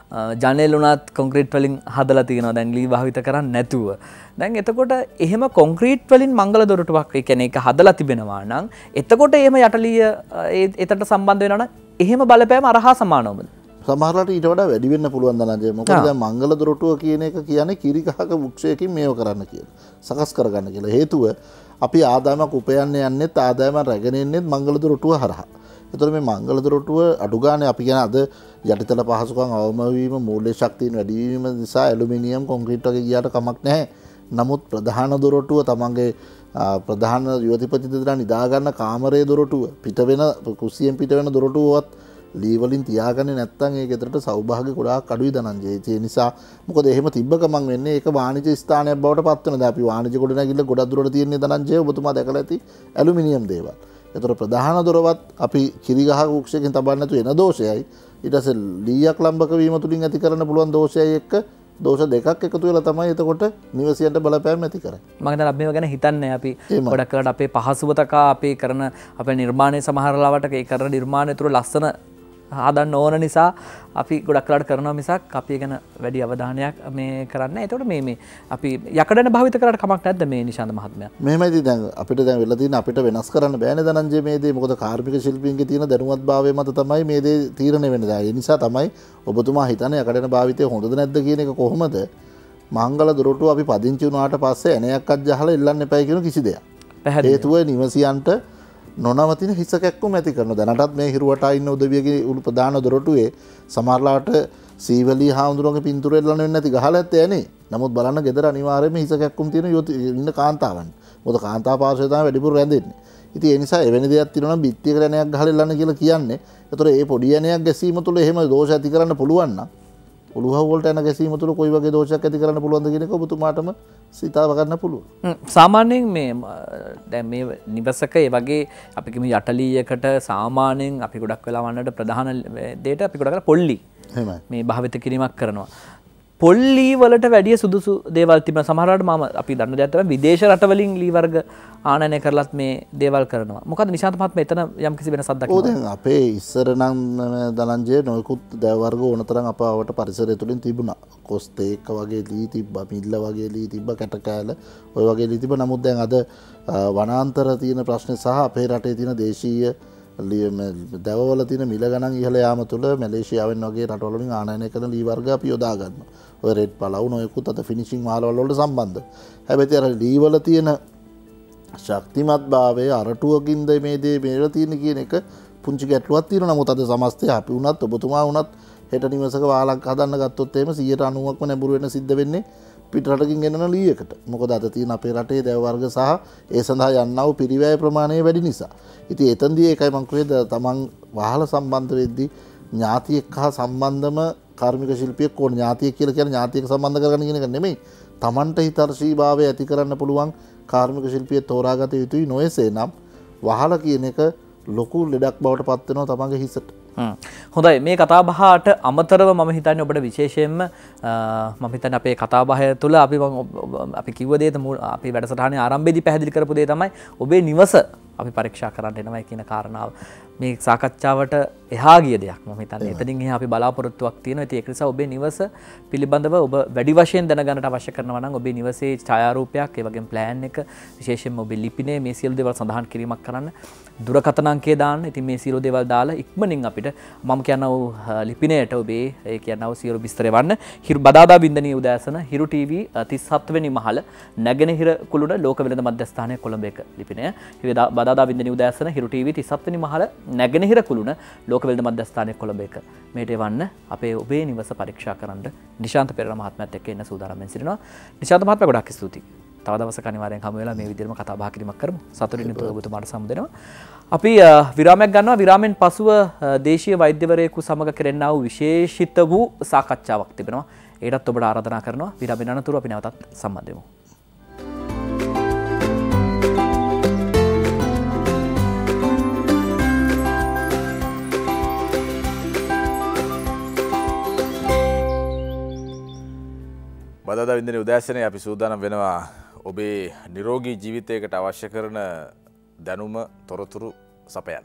ජනේල් උනත් කොන්ක්‍රීට් වලින් හදලා තියෙනවා දැන් ලී භාවිත කරන්නේ නැතුව. දැන් එතකොට එහෙම කොන්ක්‍රීට් වලින් මංගල දොරටුවක් ඒ කියන්නේ ඒක හදලා තිබෙනවා නම් එතකොට එහෙම යටලිය ඒකට සම්බන්ධ වෙනවා නම් එහෙම බලපෑම අරහා සමානවමද? සමහරවිට ඊට වඩා වැඩි වෙන්න පුළුවන් ධනංජය. මොකද දැන් මංගල දොරටුව කියන එක කියන්නේ කිරි ගහක වෘක්ෂයකින් මේව කරන්න කියලා. සකස් කරගන්න කියලා. හේතුව අපි ආදායමක් උපයන්න යන්නෙත් ආදායමක් රැගෙන එන්නෙත් මංගල දොරටුව හරහා. ඒතර මේ මංගල දොරටුව අඩු ගානේ අපි කියන අද යටිතල පහසුකම් අවම වීම මූල්‍ය ශක්තියන් වැඩි වීම නිසා ඇලුමිනියම් කොන්ක්‍රීට් වගේ ගියාට කමක් නැහැ. නමුත් ප්‍රධාන දොරටුව තමන්ගේ ප්‍රධාන යුවතිපති දෙදෙනා නිදා ගන්න කාමරයේ දොරටුව පිට වෙන කුස්සියෙන් පිට වෙන දොරටුවවත් ලී වලින් තියාගන්නේ නැත්නම් ඒ ගෙදරට සෞභාග්‍ය ගොඩාක් අඩුයි ධනංජය. ඒ නිසා මොකද එහෙම තිබ්බ ගමන් වෙන්නේ ඒක වාණිජ්‍ය ස්ථානයක් බවට පත් වෙනවා. දැන් අපි වාණිජ්‍ය ගොඩනැගිල්ල ගොඩක් දුරට තියෙන ධනංජය ඔබතුමා දැකලා ඇති ඇලුමිනියම් දේවල්. ඒතර ප්‍රධාන දොරවත් අපි කිරි ගහ වෘක්ෂයකින් තබන්න නැතු වෙන දෝෂයයි ඊට පස්සේ ලීයක් ලම්බක වීම තුලින් ඇති කරන්න පුළුවන් දෝෂයයි එක්ක දෝෂ දෙකක් එකතු වෙලා තමයි එතකොට නිවසියන්ට බලපෑම් ඇති කරන්නේ. මම හිතන්නේ අපි මේව ගැන හිතන්නේ අපි ගොඩක් කරලා අපේ පහසුව තකා අපේ කරන අපේ නිර්මාණය සමහර ලාවට ඒ කරන නිර්මාණය තුර ලස්සන හදන්න ඕන නිසා අපි ගොඩක් කලට කරනවා මිසක් අපි ගැන වැඩි අවධානයක් මේ කරන්න. එතකොට මේ අපි යකඩන භාවිත කරලා කමක් නැද්ද මේ නිශාන්ත මහත්මයා? මෙහෙමයි දැන් අපිට දැන් වෙලා තියෙන අපිට වෙනස් කරන්න බෑනේ ධනංජය මේ දේ. මොකද කාර්මික ශිල්පීන්ගේ තියෙන දැනුවත්භාවය මත තමයි මේ දේ තීරණය වෙන්නේ. ඒ නිසා තමයි ඔබතුමා හිතන්නේ යකඩන භාවිතය හොඳද නැද්ද කියන එක කොහොමද? මංගල දොරටුව අපි පදිංචි වුණාට පස්සේ එනයක් අජහලා ඉල්ලන්න එපයි කියන කිසි දෙයක්. හේතුව නිවසියන්ට නොනවතින හිස කැක්කුම ඇති කරන. දැනටත් මේ හිරුවටා ඉන්න උදවියගේ උළු ප්‍රධාන දොරටුවේ සමහරලාට සීවලී හාමුදුරුවන්ගේ පින්තූර එල්ලන්න වෙන්නේ නැති ගහලා ඇත්තේ නේ. නමුත් බලන්න ගෙදර අනිවාර්යයෙන්ම හිස කැක්කුම් තියෙන ඉන්න කාන්තාවන්. මොකද කාන්තා පාර්ශ්වය තමයි වැඩිපුර රැඳෙන්නේ. ඉතින් ඒ නිසා එවැනි දෙයක් තියෙනවා නම් බිත්තියකට ඇණයක් ගහලා එල්ලන්න කියලා කියන්නේ. ඒතර ඒ පොඩි ඇණයක් ගැසීම තුළ එහෙම දෝෂ ඇති කරන්න පුළුවන් නම් උළුහව වලට යන ගැසීම තුළ කොයි වගේ දෝෂයක් ඇති කරන්න පුළුවන්ද කියන එක ඔබතුමාටම සිතාව ගන්න පුළුවන්. සාමාන්‍යයෙන් මේ දැන් මේ නිවසක ඒ වගේ අපි කිමු යටලීයකට සාමාන්‍යයෙන් අපි ගොඩක් වෙලා වන්නට ප්‍රධාන දෙයට අපි ගොඩක් පොල්ලි මේ භාවිත කිරීමක් කරනවා. පොල්ලි වලට වැඩිය සුදුසු දේවල් තිබෙන සමහරවිට මම අපි දන්න දෙයක් තමයි විදේශ රටවලින් ලී වර්ග ආනයනය කරලත් මේ දේවල් කරනවා. මොකද නිශාන්ත මහත්මයා එතන යම් කිසි වෙනසක් දකිනවා. ඔව් දැන් අපේ ඉස්සර නම් ධනංජය නොයෙකුත් දැව වර්ග ඕනතරම් අපවට පරිසරය තුලින් තිබුණා. කොස්තේක වගේ ලී තිබ්බා, මිල්ල වගේ ලී තිබ්බා, කැටකෑල ඔය වගේ ලී තිබ්බා. නමුත් දැන් අද වනාන්තර තියෙන ප්‍රශ්නේ සහ අපේ රටේ තියෙන දේශීය දැවවල තියෙන මිල ගණන් ඉහළ යාම තුළ මැලේසියාවෙන් වගේ රටවල වලින් ආනයනය කරන ලී වර්ග අපි යොදා ගන්නවා. ඔය රෙඩ් පළවු නොයෙකුත් අත ෆිනිෂින් මාලවල වලට සම්බන්ධ. හැබැයි අර ලී වල තියෙන ශක්තිමත් භාවය අරටුවකින්ද මේ දේ මේලා තියෙන කියන එක පුංචි ගැටලුවක් තියෙනවා. නමුත් අද සමස්තය අපි වුණත් ඔබතුමා වුණත් හෙට නිවසක වාලක් හදන්න ගත්තොත් එහෙම 90%ක්ම නැඹුරු වෙන්න සිද්ධ වෙන්නේ පිටරටකින් ගෙනන ලීයකට. මොකද අද තියෙන අපේ රටේ දැව වර්ග සහ ඒ සඳහා යන්නා වූ පිරිවැය ප්‍රමාණය වැඩි නිසා. ඉතින් එතෙන්දී ඒකයි මම කිව්වේ තමන් වහල සම්බන්ධ වෙද්දී ඥාතියෙක් හා සම්බන්ධම කාර්මික ශිල්පියෙක් ඕන. ඥාතියෙක් කියලා කියන්නේ ඥාතියෙක් සම්බන්ධ කරගන්න කියන එක නෙමෙයි. තමන්ට හිතර්ශීභාවය ඇති කරන්න පුළුවන් කාර්මික ශිල්පියෙක් තෝරාගත යුතුයි. නොයසේ නම් වහල කියන එක ලොකු ලෙඩක් බවට පත් වෙනවා තමන්ගේ හිසට. හොඳයි මේ කතා බහට අමතරව මම හිතන්නේ ඔබට විශේෂයෙන්ම මම හිතන්නේ අපේ කතා බහ තුළ අපි කිව්ව දේ අපි වැඩසටහනේ ආරම්භයේදී පැහැදිලි කරපු දේ තමයි ඔබේ නිවස අපි පරීක්ෂා කරන්න එනවා කියන කාරණාව. මේ සාකච්ඡාවට එහා ගිය දෙයක් මම හිතන්නේ එතනින් එහා අපි බලාපොරොත්තුවක් තියෙනවා. ඉතින් ඒක නිසා ඔබේ නිවස පිළිබඳව ඔබ වැඩි වශයෙන් දැනගන්නට අවශ්‍ය කරනවා නම් ඔබේ නිවසේ ඡායාරූපයක් ඒ වගේම ප්ලෑන් එක විශේෂයෙන්ම ඔබේ ලිපිනේ මේ සියලු දේවල් සඳහන් කිරීමක් කරන්න. දුරකථන අංකය දාන්න. ඉතින් මේ සියලු දේවල් දාලා ඉක්මනින් අපිට මම කියනවා ලිපිනයට ඔබේ ඒ කියනවා සියලු විස්තර වන්න හිරු බදාදා බින්දනීය උදෑසන හිරු ටීවී 37 වෙනි මහල නැගෙනහිර කුළුණ ලෝක වෙළඳ මධ්‍යස්ථානය කොළඹ එක ලිපිනය. බදාදා බින්දනීය උදෑසන හිරු ටීවී 37 වෙනි මහල නැගෙනහිර කුළුණ ලෝක වෙළඳ මධ්‍යස්ථානය කොළඹ එක. මේට එවන්න අපේ ඔබේ නිවස පරීක්ෂා කරන්න නිශාන්ත පෙරේරා මහත්මයාත් එක්ක එන්න සූදානම් වෙන්න සිටිනවා. නිශාන්ත මහත්මයා ගොඩක් ස්තුතියි. තව දවසක අනිවාර්යෙන් හමු වෙලා මේ විදිහටම කතා බහ කිරීමක් කරමු. සතුටින් යුතුව ඔබතුමාට සම්බන්ධ අපි විරාමයක් ගන්නවා. විරාමෙන් පසුව දේශීය වෛද්‍යවරයෙකු සමග කෙරෙන්නා වූ විශේෂිත වූ සාකච්ඡාවක් තිබෙනවා. ඒකටත් ඔබට ආරාධනා කරනවා. විරාමෙන් අනතුරු අපි නැවතත් සම්බන්ධ වෙමු. බදාදා වින්දනීය උදෑසනේ අපි සූදානම් වෙනවා ඔබේ නිරෝගී ජීවිතයකට අවශ්‍ය කරන දැනුම තොරතුරු සපයන්න.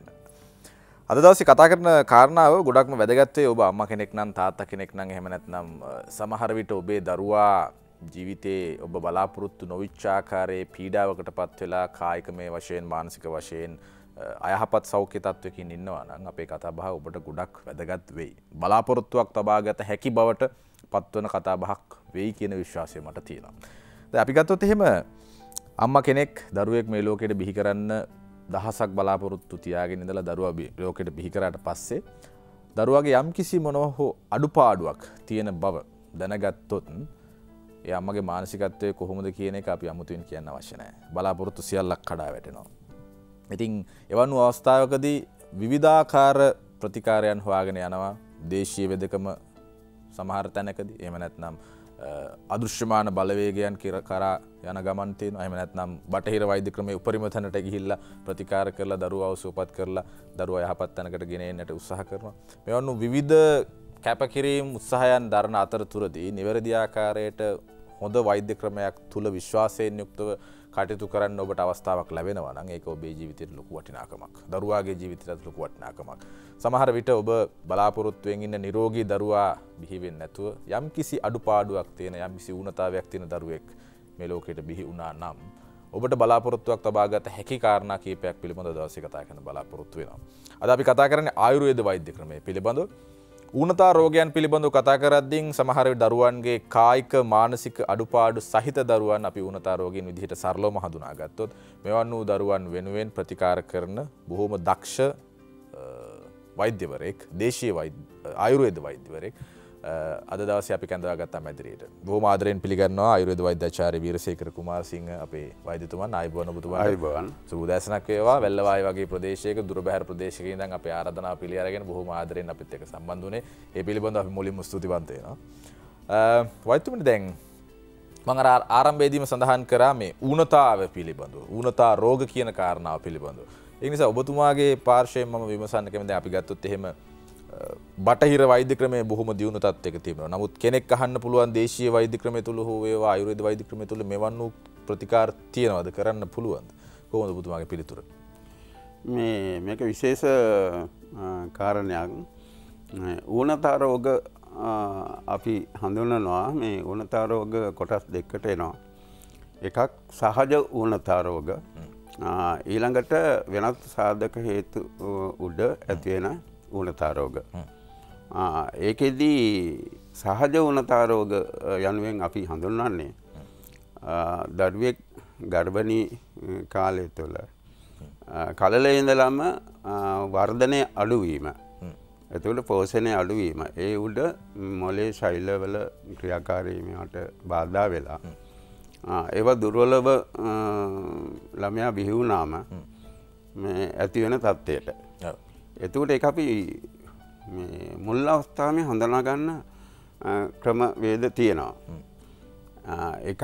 අද දවසේ කතා කරන කාරණාව ගොඩක්ම වැදගත් වෙයි. ඔබ අම්මා කෙනෙක් නම් තාත්තා කෙනෙක් නම් එහෙම නැත්නම් සමහර විට ඔබේ දරුවා ජීවිතේ ඔබ බලාපොරොත්තු නොවිච්ච ආකාරයේ පීඩාවකටපත් වෙලා කායික මේ වශයෙන් මානසික වශයෙන් අයහපත් සෞඛ්‍ය තත්වයකින් ඉන්නවා නම් අපේ කතා බහ ඔබට ගොඩක් වැදගත් වෙයි. බලාපොරොත්තුවක් තබාගත හැකි බවට පත්වන කතා බහක් වෙයි කියන විශ්වාසය මට තියෙනවා. දැන් අපි ගත්තොත් එහෙම අම්මා කෙනෙක් දරුවෙක් මේ ලෝකෙට බිහි කරන්න දහසක් බලාපොරොත්තු තියාගෙන ඉඳලා දරුවා ලෝකෙට බිහි කරාට පස්සේ දරුවාගේ යම්කිසි මොනවා හෝ අඩුපාඩුවක් තියෙන බව දැනගත්තොත් ඒ අම්මගේ මානසිකත්වය කොහොමද කියන එක අපි අමුතුවෙන් කියන්න අවශ්‍ය නැහැ. බලාපොරොත්තු සියල්ලක් කඩා වැටෙනවා. ඉතින් එවන් වූ අවස්ථාවකදී විවිධාකාර ප්‍රතිකාරයන් හොයාගෙන යනවා. දේශීය වෙදකම සමහර තැනකදී එහෙම නැත්නම් අදෘශ්‍යමාන බලවේගයන් කරා යන ගමන් තියෙනවා. එහෙම නැත්නම් බටහිර වෛද්‍ය ක්‍රමයේ උපරිම තැනට ගිහිල්ලා ප්‍රතිකාර කරලා දරුවව සුවපත් කරලා දරුවා යහපත් තැනකට ගෙන එන්නට උත්සාහ කරනවා. මෙවන් වූ විවිධ කැපකිරීම් උත්සාහයන් දරන අතරතුරදී නිවැරදි ආකාරයට හොඳ වෛද්‍ය ක්‍රමයක් තුල විශ්වාසයෙන් යුක්තව කටයුතු කරන්න ඔබට අවස්ථාවක් ලැබෙනවා නම් ඒක ඔබේ ජීවිතයට ලොකු වටිනාකමක්. දරුවාගේ ජීවිතයට ලොකු වටිනාකමක්. සමහර විට ඔබ බලාපොරොත්තුවෙන් ඉන්න නිරෝගී දරුවා බිහි වෙන්නේ නැතුව යම්කිසි අඩුපාඩුවක් තියෙන යම්කිසි ඌනතාවයක් තියෙන දරුවෙක් මේ ලෝකෙට බිහි වුණා නම් ඔබට බලාපොරොත්තුවක් තබාගත හැකි කාරණා කීපයක් පිළිබඳව දවසේ කතා කරන්න බලාපොරොත්තු වෙනවා. අද අපි කතා කරන්නේ ආයුර්වේද වෛද්‍ය ක්‍රමය පිළිබඳව. ඌනතා රෝගයන් පිළිබඳව කතා කරද්දී සමහර දරුවන්ගේ කායික මානසික අඩුපාඩු සහිත දරුවන් අපි ඌනතා රෝගීන් විදිහට සරලවම හඳුනාගත්තොත් මෙවන් වූ දරුවන් වෙනුවෙන් ප්‍රතිකාර කරන බොහොම දක්ෂ වෛද්‍යවරයෙක් දේශීය ආයුර්වේද වෛද්‍යවරයෙක් අද දවසේ අපි කැඳවාගත්තා මැදිරියට. බොහොම ආදරෙන් පිළිගන්නවා ආයුර්වේද වෛද්‍යාචාර්ය වීරසේකර කුමාරසිංහ අපේ වෛද්‍යතුමන්. ආයුබෝවන් ඔබතුමාට. ආයුබෝවන්. සුබ උදෑසනක් වේවා. වැල්ලවාය වගේ ප්‍රදේශයක දුර බැහැර ප්‍රදේශයක ඉඳන් අපේ ආරාධනාව පිළි අරගෙන බොහොම ආදරෙන් අපිත් එක්ක සම්බන්ධ වුණේ. ඒ පිළිබඳව අපි මුලින්ම ස්තුතිවන්ත වෙනවා. වෛද්‍යතුමනි දැන් මම ආරම්භයේදීම සඳහන් කරා මේ ඌනතාව පිළිබඳව. ඌනතා රෝග කියන කාරණාව පිළිබඳව. ඒ නිසා ඔබතුමාගේ පාර්ශ්වයෙන් මම විමසන්න කැමතියි. දැන් අපි ගත්තොත් එහෙම බටහිර වෛද්‍ය ක්‍රමයේ බොහොම දියුණු තත්ත්වයක තිබෙනවා. නමුත් කෙනෙක් අහන්න පුළුවන් දේශීය වෛද්‍ය ක්‍රමය තුල හෝ වේවා ආයුර්වේද වෛද්‍ය ක්‍රමය තුල මෙවන් වූ ප්‍රතිකාර තියනවද කරන්න පුළුවන්ද? කොහොමද ඔබතුමාගේ පිළිතුර? මේක විශේෂ කාරණයක්. ඌනතා රෝග අපි හඳුන්වනවා. මේ ඌනතා රෝග කොටස් දෙකකට එනවා. එකක් සහජ ඌනතා රෝග. ඊළඟට වෙනත් සාධක හේතු උඩ ඇති වෙන ඌනතා රෝග. ඒකෙදී සහජ ඌනතා රෝග යනුවෙන් අපි හඳුන්වන්නේ දරුවෙක් ගර්භණී කාලය තුළ කලලේ ඉඳලම වර්ධනය අඩුවීම. එතකොට පෝෂණය අඩුවීම. ඒ උඩ මොලේ ශෛලවල ක්‍රියාකාරීමට බාධා වෙලා ඒවා දුර්වලව ළමයා බිහි වුණාම මේ ඇති වෙන තත්ත්වයට. එතකොට ඒක අපි මේ මුල් අවස්ථාවේ හඳුනා ගන්න ක්‍රම වේද තියෙනවා. එකක්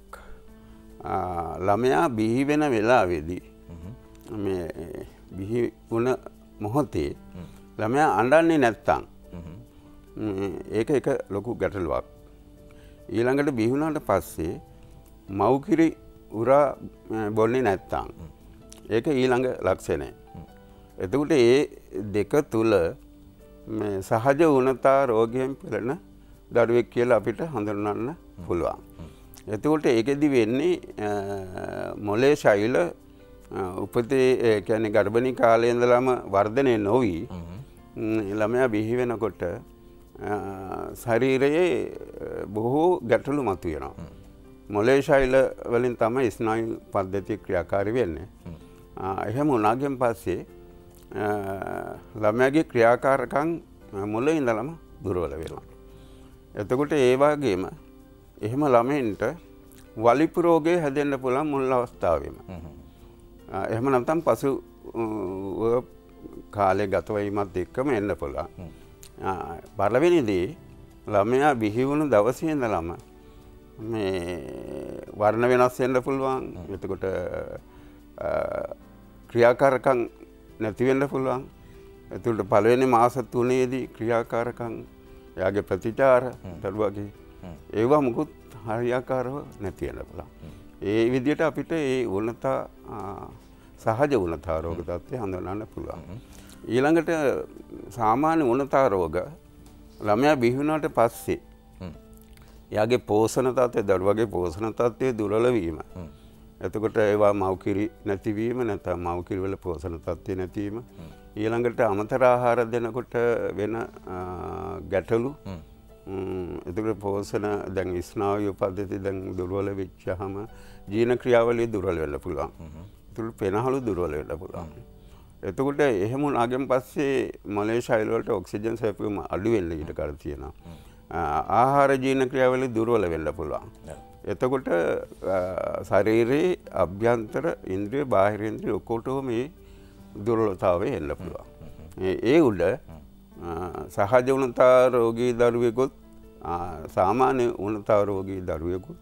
ළමයා බිහි වෙන වෙලාවේදී මේ බිහි වුණ මොහොතේ ළමයා අඬන්නේ නැත්තම් ඒක එක ලොකු ගැටලුවක්. ඊළඟට බිහි වුණාට පස්සේ මව්කිරි උරා බොන්නේ නැත්තම් ඒක ඊළඟ ලක්ෂණය. එතකොට ඒ දෙක තුල මේ සහජ වුණතා රෝගයෙන් පෙළෙන දරුවෙක් කියලා අපිට හඳුන්වන්න පුළුවන්. එතකොට ඒකෙදි වෙන්නේ මොලේ ශෛල උපතේ කියන්නේ ගර්භණී කාලේ ඉඳලම වර්ධනය නොවි ළමයා බිහි වෙනකොට ශරීරයේ බොහෝ ගැටලු මතුවෙනවා. මොලේ ශෛල වලින් තමයි ස්නායු පද්ධතිය ක්‍රියාකාරී වෙන්නේ. එහෙම වුණාගෙන් පස්සේ ළමයාගේ ක්‍රියාකාරකම් මොලේ ඉඳලම දුර්වල වෙනවා. එතකොට ඒ වගේම එහෙම ළමයින්ට වලිපු රෝගය හැදෙන්න පුළුවන් මුල් අවස්ථාවේම. එහෙම නැත්නම් පසු කාලේ ගත වීමත් එක්කම එන්න පුළුවන්. පළවෙනිදී ළමයා බිහි වුණු දවසේ ඉඳලම මේ වර්ණ වෙනස් වෙන්න පුළුවන්. එතකොට ක්‍රියාකාරකම් නැති වෙන්න පුළුවන්. එතකොට පළවෙනි මාස 3ේදී ක්‍රියාකාරකම් එයාගේ ප්‍රතිචාර දරුවාගේ ඒවා මුකුත් හරියාකාරව නැති වෙන්න පුළුවන්. ඒ විදිහට අපිට ඒ වුණතා සහජ වුණතා රෝග තත්ත්වය හඳුනන්න පුළුවන්. ඊළඟට සාමාන්‍ය වුණතා රෝග ළමයා බිහි වුණාට පස්සේ එයාගේ පෝෂණ තත්ත්වය දරුවාගේ පෝෂණ තත්ත්වය දුර්වල වීම. එතකොට ඒවා මව්කිරි නැතිවීම නැත්නම් මව්කිරි වල පෝෂණ තත්ත්වය නැතිවීම. ඊළඟට අමතර ආහාර දෙනකොට වෙන ගැටලු. එතකොට පෝෂණ දැන් ස්නායු පද්ධතිය දැන් දුර්වල වෙච්චාම ජීන ක්‍රියාවලිය දුර්වල වෙන්න පුළුවන්. එතකොට පෙනහළු දුර්වල වෙන්න පුළුවන්. එතකොට එහෙම උනාගෙන් පස්සේ මොලේ ශෛල වලට ඔක්සිජන් සැපයීම අඩු වෙන්න ඉඩ කඩ තියෙනවා. ආහාර ජීන ක්‍රියාවලිය දුර්වල වෙන්න පුළුවන්. එතකොට ශරීරයේ අභ්‍යන්තර ඉන්ද්‍රිය බාහිර ඉන්ද්‍රිය ඔක්කොටම මේ දුර්වලතාවය එන්න පුළුවන්. ඒ උඩ සහජ වුණතා රෝගී දරුවෙකුත් සාමාන්‍ය වුණතා රෝගී දරුවෙකුත්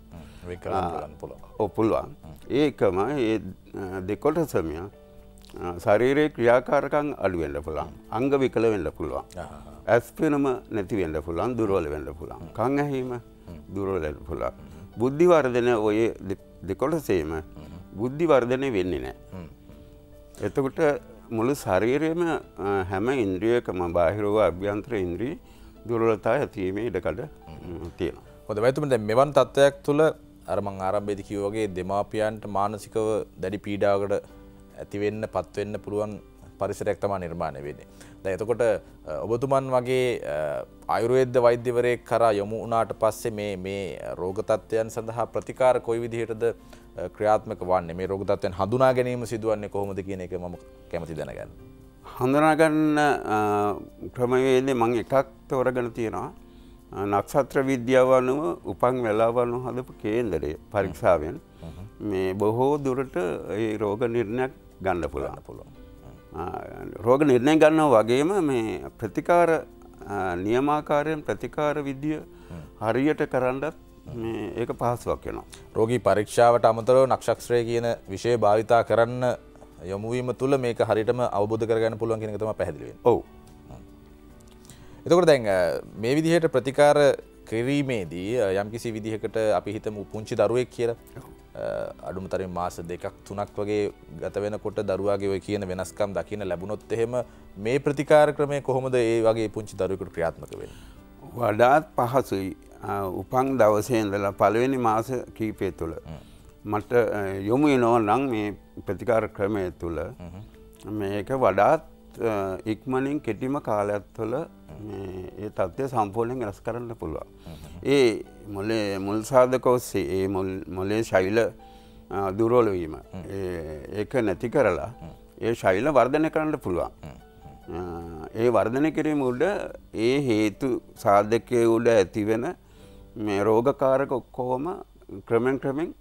පුළුවන්. ඒකම ඒ දෙකොටසම ශරීරයේ ක්‍රියාකාරකම් අඩු වෙන්න පුළුවන්. අංග විකල වෙන්න පුළුවන්. ඇස් පෙනුම නැති වෙන්න පුළුවන්, දුර්වල වෙන්න පුළුවන්. කන් ඇහිම දුර්වල වෙන්න පුළුවන්. බුද්ධි වර්ධනය ඔය දෙකොටසේම බුද්ධි වර්ධනය වෙන්නේ නැහැ. එතකොට මුළු ශරීරයේම හැම ඉන්ද්‍රියකම බාහිර වූ අභ්‍යන්තර ඉන්ද්‍රිය දුර්වලතාවය ඇතිවීමේ ඉඩකඩ තියෙනවා. හොඳයි මම දැන් මෙවන් තත්ත්වයක් තුළ අර මම ආරම්භයේදී කිව්වා වගේ දෙමාපියන්ට මානසිකව දැඩි පීඩාවකට ඇති වෙන්න පත් වෙන්න පුළුවන් පරිසරයක් තමයි නිර්මාණය වෙන්නේ. දැන් එතකොට ඔබතුමන් වගේ ආයුර්වේද වෛද්‍යවරයෙක් කරා යොමු වුණාට පස්සේ මේ රෝග තත්ත්වයන් සඳහා ප්‍රතිකාර කොයි විදිහටද ක්‍රියාත්මක වන්නේ? මේ රෝග තත්ත්වයන් හඳුනා ගැනීම සිදුවන්නේ කොහොමද කියන එක මම කැමති දැනගන්න. හඳුනා ගන්න ක්‍රමවේදේ මම එකක් තෝරගෙන තියෙනවා. නක්ෂත්‍ර විද්‍යාව අනුව උපන් වෙලාව අනුව හදපු කේන්දරය පරීක්ෂාවෙන් මේ බොහෝ දුරට ඒ රෝග නිර්ණයක් ගන්න පුළුවන්. රෝග නිර්ණය ගන්නවා වගේම මේ ප්‍රතිකාර නියමාකාරයෙන් ප්‍රතිකාර විද්‍ය හරියට කරන්නත් මේ ඒක පහසුවක් වෙනවා. රෝගී පරීක්ෂාවට අමතරව නක්ෂත්‍රය කියන විෂය භාවිතා කරන්න යොමු වීම තුළ මේක හරියටම අවබෝධ කරගන්න පුළුවන් කියන එක තමයි පැහැදිලි වෙන්නේ. ඔව්. එතකොට දැන් මේ විදිහට ප්‍රතිකාර කිරීමේදී යම්කිසි විදිහකට අපි හිතමු පුංචි දරුවෙක් කියලා අඩුම තරමින් මාස 2ක් 3ක් වගේ ගත වෙනකොට දරුවාගේ ඔය කියන වෙනස්කම් දකින්න ලැබුණොත් එහෙම මේ ප්‍රතිකාර ක්‍රමය කොහොමද ඒ වගේ පුංචි දරුවෙකුට ක්‍රියාත්මක වෙන්නේ? වඩාත් පහසුයි. උපන් දවසේ ඉඳලා පළවෙනි මාස කීපය තුළ මට යොමු වෙනවා නම් මේ ප්‍රතිකාර ක්‍රමය තුළ මේක වඩාත් ඉක්මනින් කෙටිම කාලයක් තුළ ඒ තත්ත්වය සම්පූර්ණයෙන් වෙනස් කරන්න පුළුවන්. ඒ මුල් සාධක ඔස්සේ ඒ මොලේ ශෛල දුර්වල වීම ඒක නැති කරලා ඒ ශෛල වර්ධනය කරන්න පුළුවන්. ඒ වර්ධනය කිරීම උඩ ඒ හේතු සාධකයේ උඩ ඇතිවෙන මේ රෝගකාරක ඔක්කොම ක්‍රමෙන්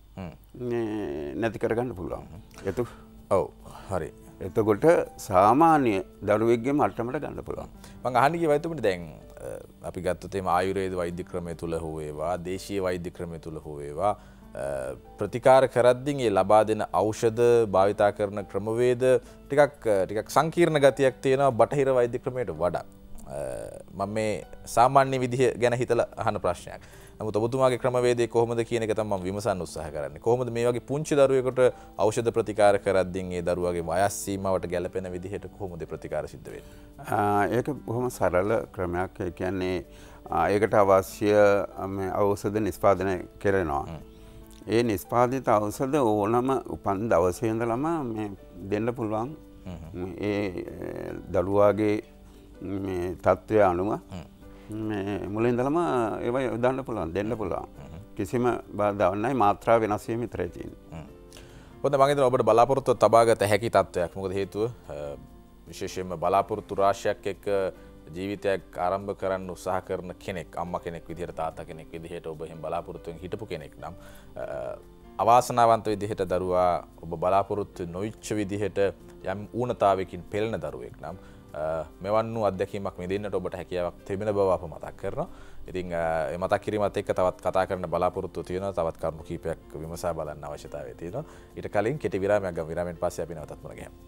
නැති කරගන්න පුළුවන්. ඔව් හරි. එතකොට සාමාන්‍ය දරුවෙක්ගේ මට්ටමට ගන්න පුළුවන්. මම අහන්නේ වයිතුමනේ දැන් අපි ගත්තොත් එම ආයුර්වේද වෛද්‍ය ක්‍රමය තුල හෝ වේවා දේශීය වෛද්‍ය ක්‍රමය තුල හෝ වේවා ප්‍රතිකාර කරද්දී ඒ ලබා දෙන ඖෂධ භාවිතා කරන ක්‍රමවේද ටිකක් සංකීර්ණ ගතියක් තියෙනවා බටහිර වෛද්‍ය ක්‍රමයට වඩා. මම මේ සාමාන්‍ය විදිහ ගැන හිතලා අහන ප්‍රශ්නයක්. නමුත් ඔබතුමාගේ ක්‍රමවේදය කොහොමද කියන එක තමයි මම විමසන්න උත්සාහ කරන්නේ. කොහොමද මේ වගේ පුංචි දරුවෙකුට ඖෂධ ප්‍රතිකාර කරද්දී ඒ දරුවාගේ වයස් සීමාවට ගැලපෙන විදිහට කොහොමද ප්‍රතිකාර සිද්ධ වෙන්නේ? ඒක බොහොම සරල ක්‍රමයක්. ඒ කියන්නේ ඒකට අවශ්‍ය ඖෂධ නිෂ්පාදනය කරනවා. ඒ නිෂ්පාදිත ඖෂධ ඕනම උපන් දවසේ ඉඳලම මේ දෙන්න පුළුවන්. ඒ දරුවාගේ මේ තත්ත්වය අනුව මේ මුලින් ඉඳලම ඒවා යොදන්න පුළුවන් දෙන්න පුළුවන්. කිසිම බාධාවක් නැහැ. මාත්‍රා වෙනස් වීම විතරයි තියෙන්නේ. හොඳයි මම හිතනවා ඔබට බලාපොරොත්තු තබාගත හැකි තත්ත්වයක්. මොකද හේතුව විශේෂයෙන්ම බලාපොරොත්තු රාශියක් එක්ක ජීවිතයක් ආරම්භ කරන්න උත්සාහ කරන කෙනෙක් අම්මා කෙනෙක් විදිහට තාත්තා කෙනෙක් විදිහට ඔබ එහෙම බලාපොරොත්තුෙන් හිටපු කෙනෙක් නම් අවාසනාවන්ත විදිහට දරුවා ඔබ බලාපොරොත්තු නොවිච්ච විදිහට යම් ඌනතාවයකින් පෙළෙන දරුවෙක් නම් මෙවන් වූ අත්දැකීමක් මෙදෙන්නට ඔබට හැකියාවක් තිබෙන බව අප මතක් කරනවා. ඉතින් ඒ මතක් කිරීමත් එක්ක තවත් කතා කරන්න බලාපොරොත්තු තියෙනවා. තවත් කරුණු කීපයක් විමසා බලන්න අවශ්‍යතාවය තියෙනවා. ඊට කලින් කෙටි විරාමයක් ගමු. විරාමයෙන් පස්සේ අපි නැවතත් මුණ ගැහෙමු.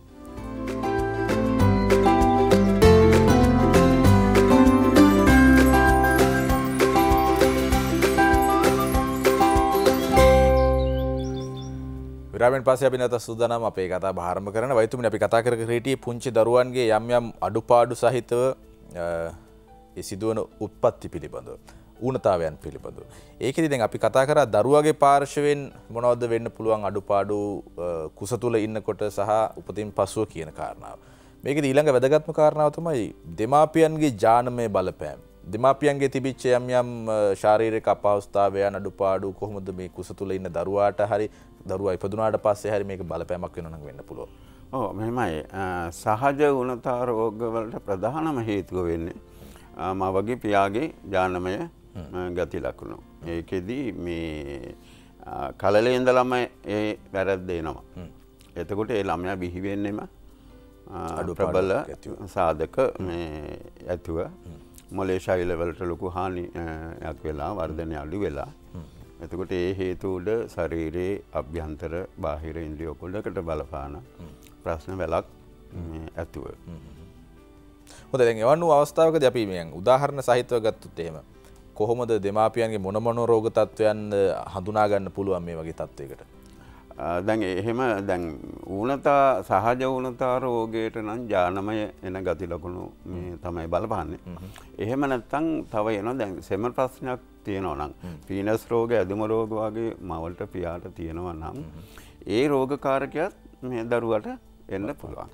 විරාමයෙන් පස්සේ අපි නැවත සූදානම් අපේ කතාව ආරම්භ කරන්න. වෛද්‍යතුමනි අපි කතා කර හිටියේ පුංචි දරුවන්ගේ යම් යම් අඩුපාඩු සහිතව ඒ සිදුවන උත්පත්ති පිළිබඳව, ඌනතාවයන් පිළිබඳව. ඒකෙදි දැන් අපි කතා කරා දරුවගේ පාර්ශවයෙන් මොනවද වෙන්න පුළුවන් අඩුපාඩු කුස තුල ඉන්නකොට සහ උපතින් පසුව කියන කාරණාව. මේකෙදි ඊළඟ වැදගත්ම කාරණාව තමයි දෙමාපියන්ගේ ඥානමය බලපෑම. දෙමාපියන්ගේ තිබිච්ච යම් යම් ශාරීරික අපහසුතාවයන් අඩුපාඩු කොහොමද මේ කුස තුල ඉන්න දරුවාට හරි දරුවා ඉපදුනාට පස්සේ හරි මේක බලපෑමක් වෙනවා නම් වෙන්න පුළුවන්. ඔව් මෙහෙමයි. සහජ වුණතා රෝග වලට ප්‍රධානම හේතුව වෙන්නේ මවගේ පියාගේ ඥානමය ගති ලක්ෂණ. ඒකෙදි මේ කලලේ ඉඳලම ඒ වැරද්ද එනවා. එතකොට ඒ ළමයා බිහි වෙන්නෙම ප්‍රබල සාධක මේ ඇතුව මොලේ ශෛල වලට ලොකු හානියක් වෙලා වර්ධනය අඩු වෙලා එතකොට ඒ හේතු උඩ ශරීරයේ අභ්‍යන්තර බාහිර ඉන්ද්‍රිය කොටකට බලපාන ප්‍රශ්න වලක් ඇතුව. හොඳයි දැන් එවන් වූ අවස්ථාවකදී අපි මේ උදාහරණ සහිතව ගත්තොත් එහෙම කොහොමද දෙමාපියන්ගේ මොන රෝග තත්ත්වයන් හඳුනා ගන්න පුළුවන් මේ වගේ තත්ත්වයකට? දැන් එහෙම දැන් ඌනතා සහජ ඌනතා රෝගයට නම් ඥානමය එන ගති ලක්ෂණ මේ තමයි බලපාන්නේ. එහෙම නැත්නම් තව එනවා දැන් සෙම ප්‍රශ්නයක් තියෙනවා නම් පීනස් රෝග ඇදුම රෝග වගේ මවලට පියාට තියෙනවා නම් ඒ රෝගකාරකයක් මේ දරුවට එන්න පුළුවන්.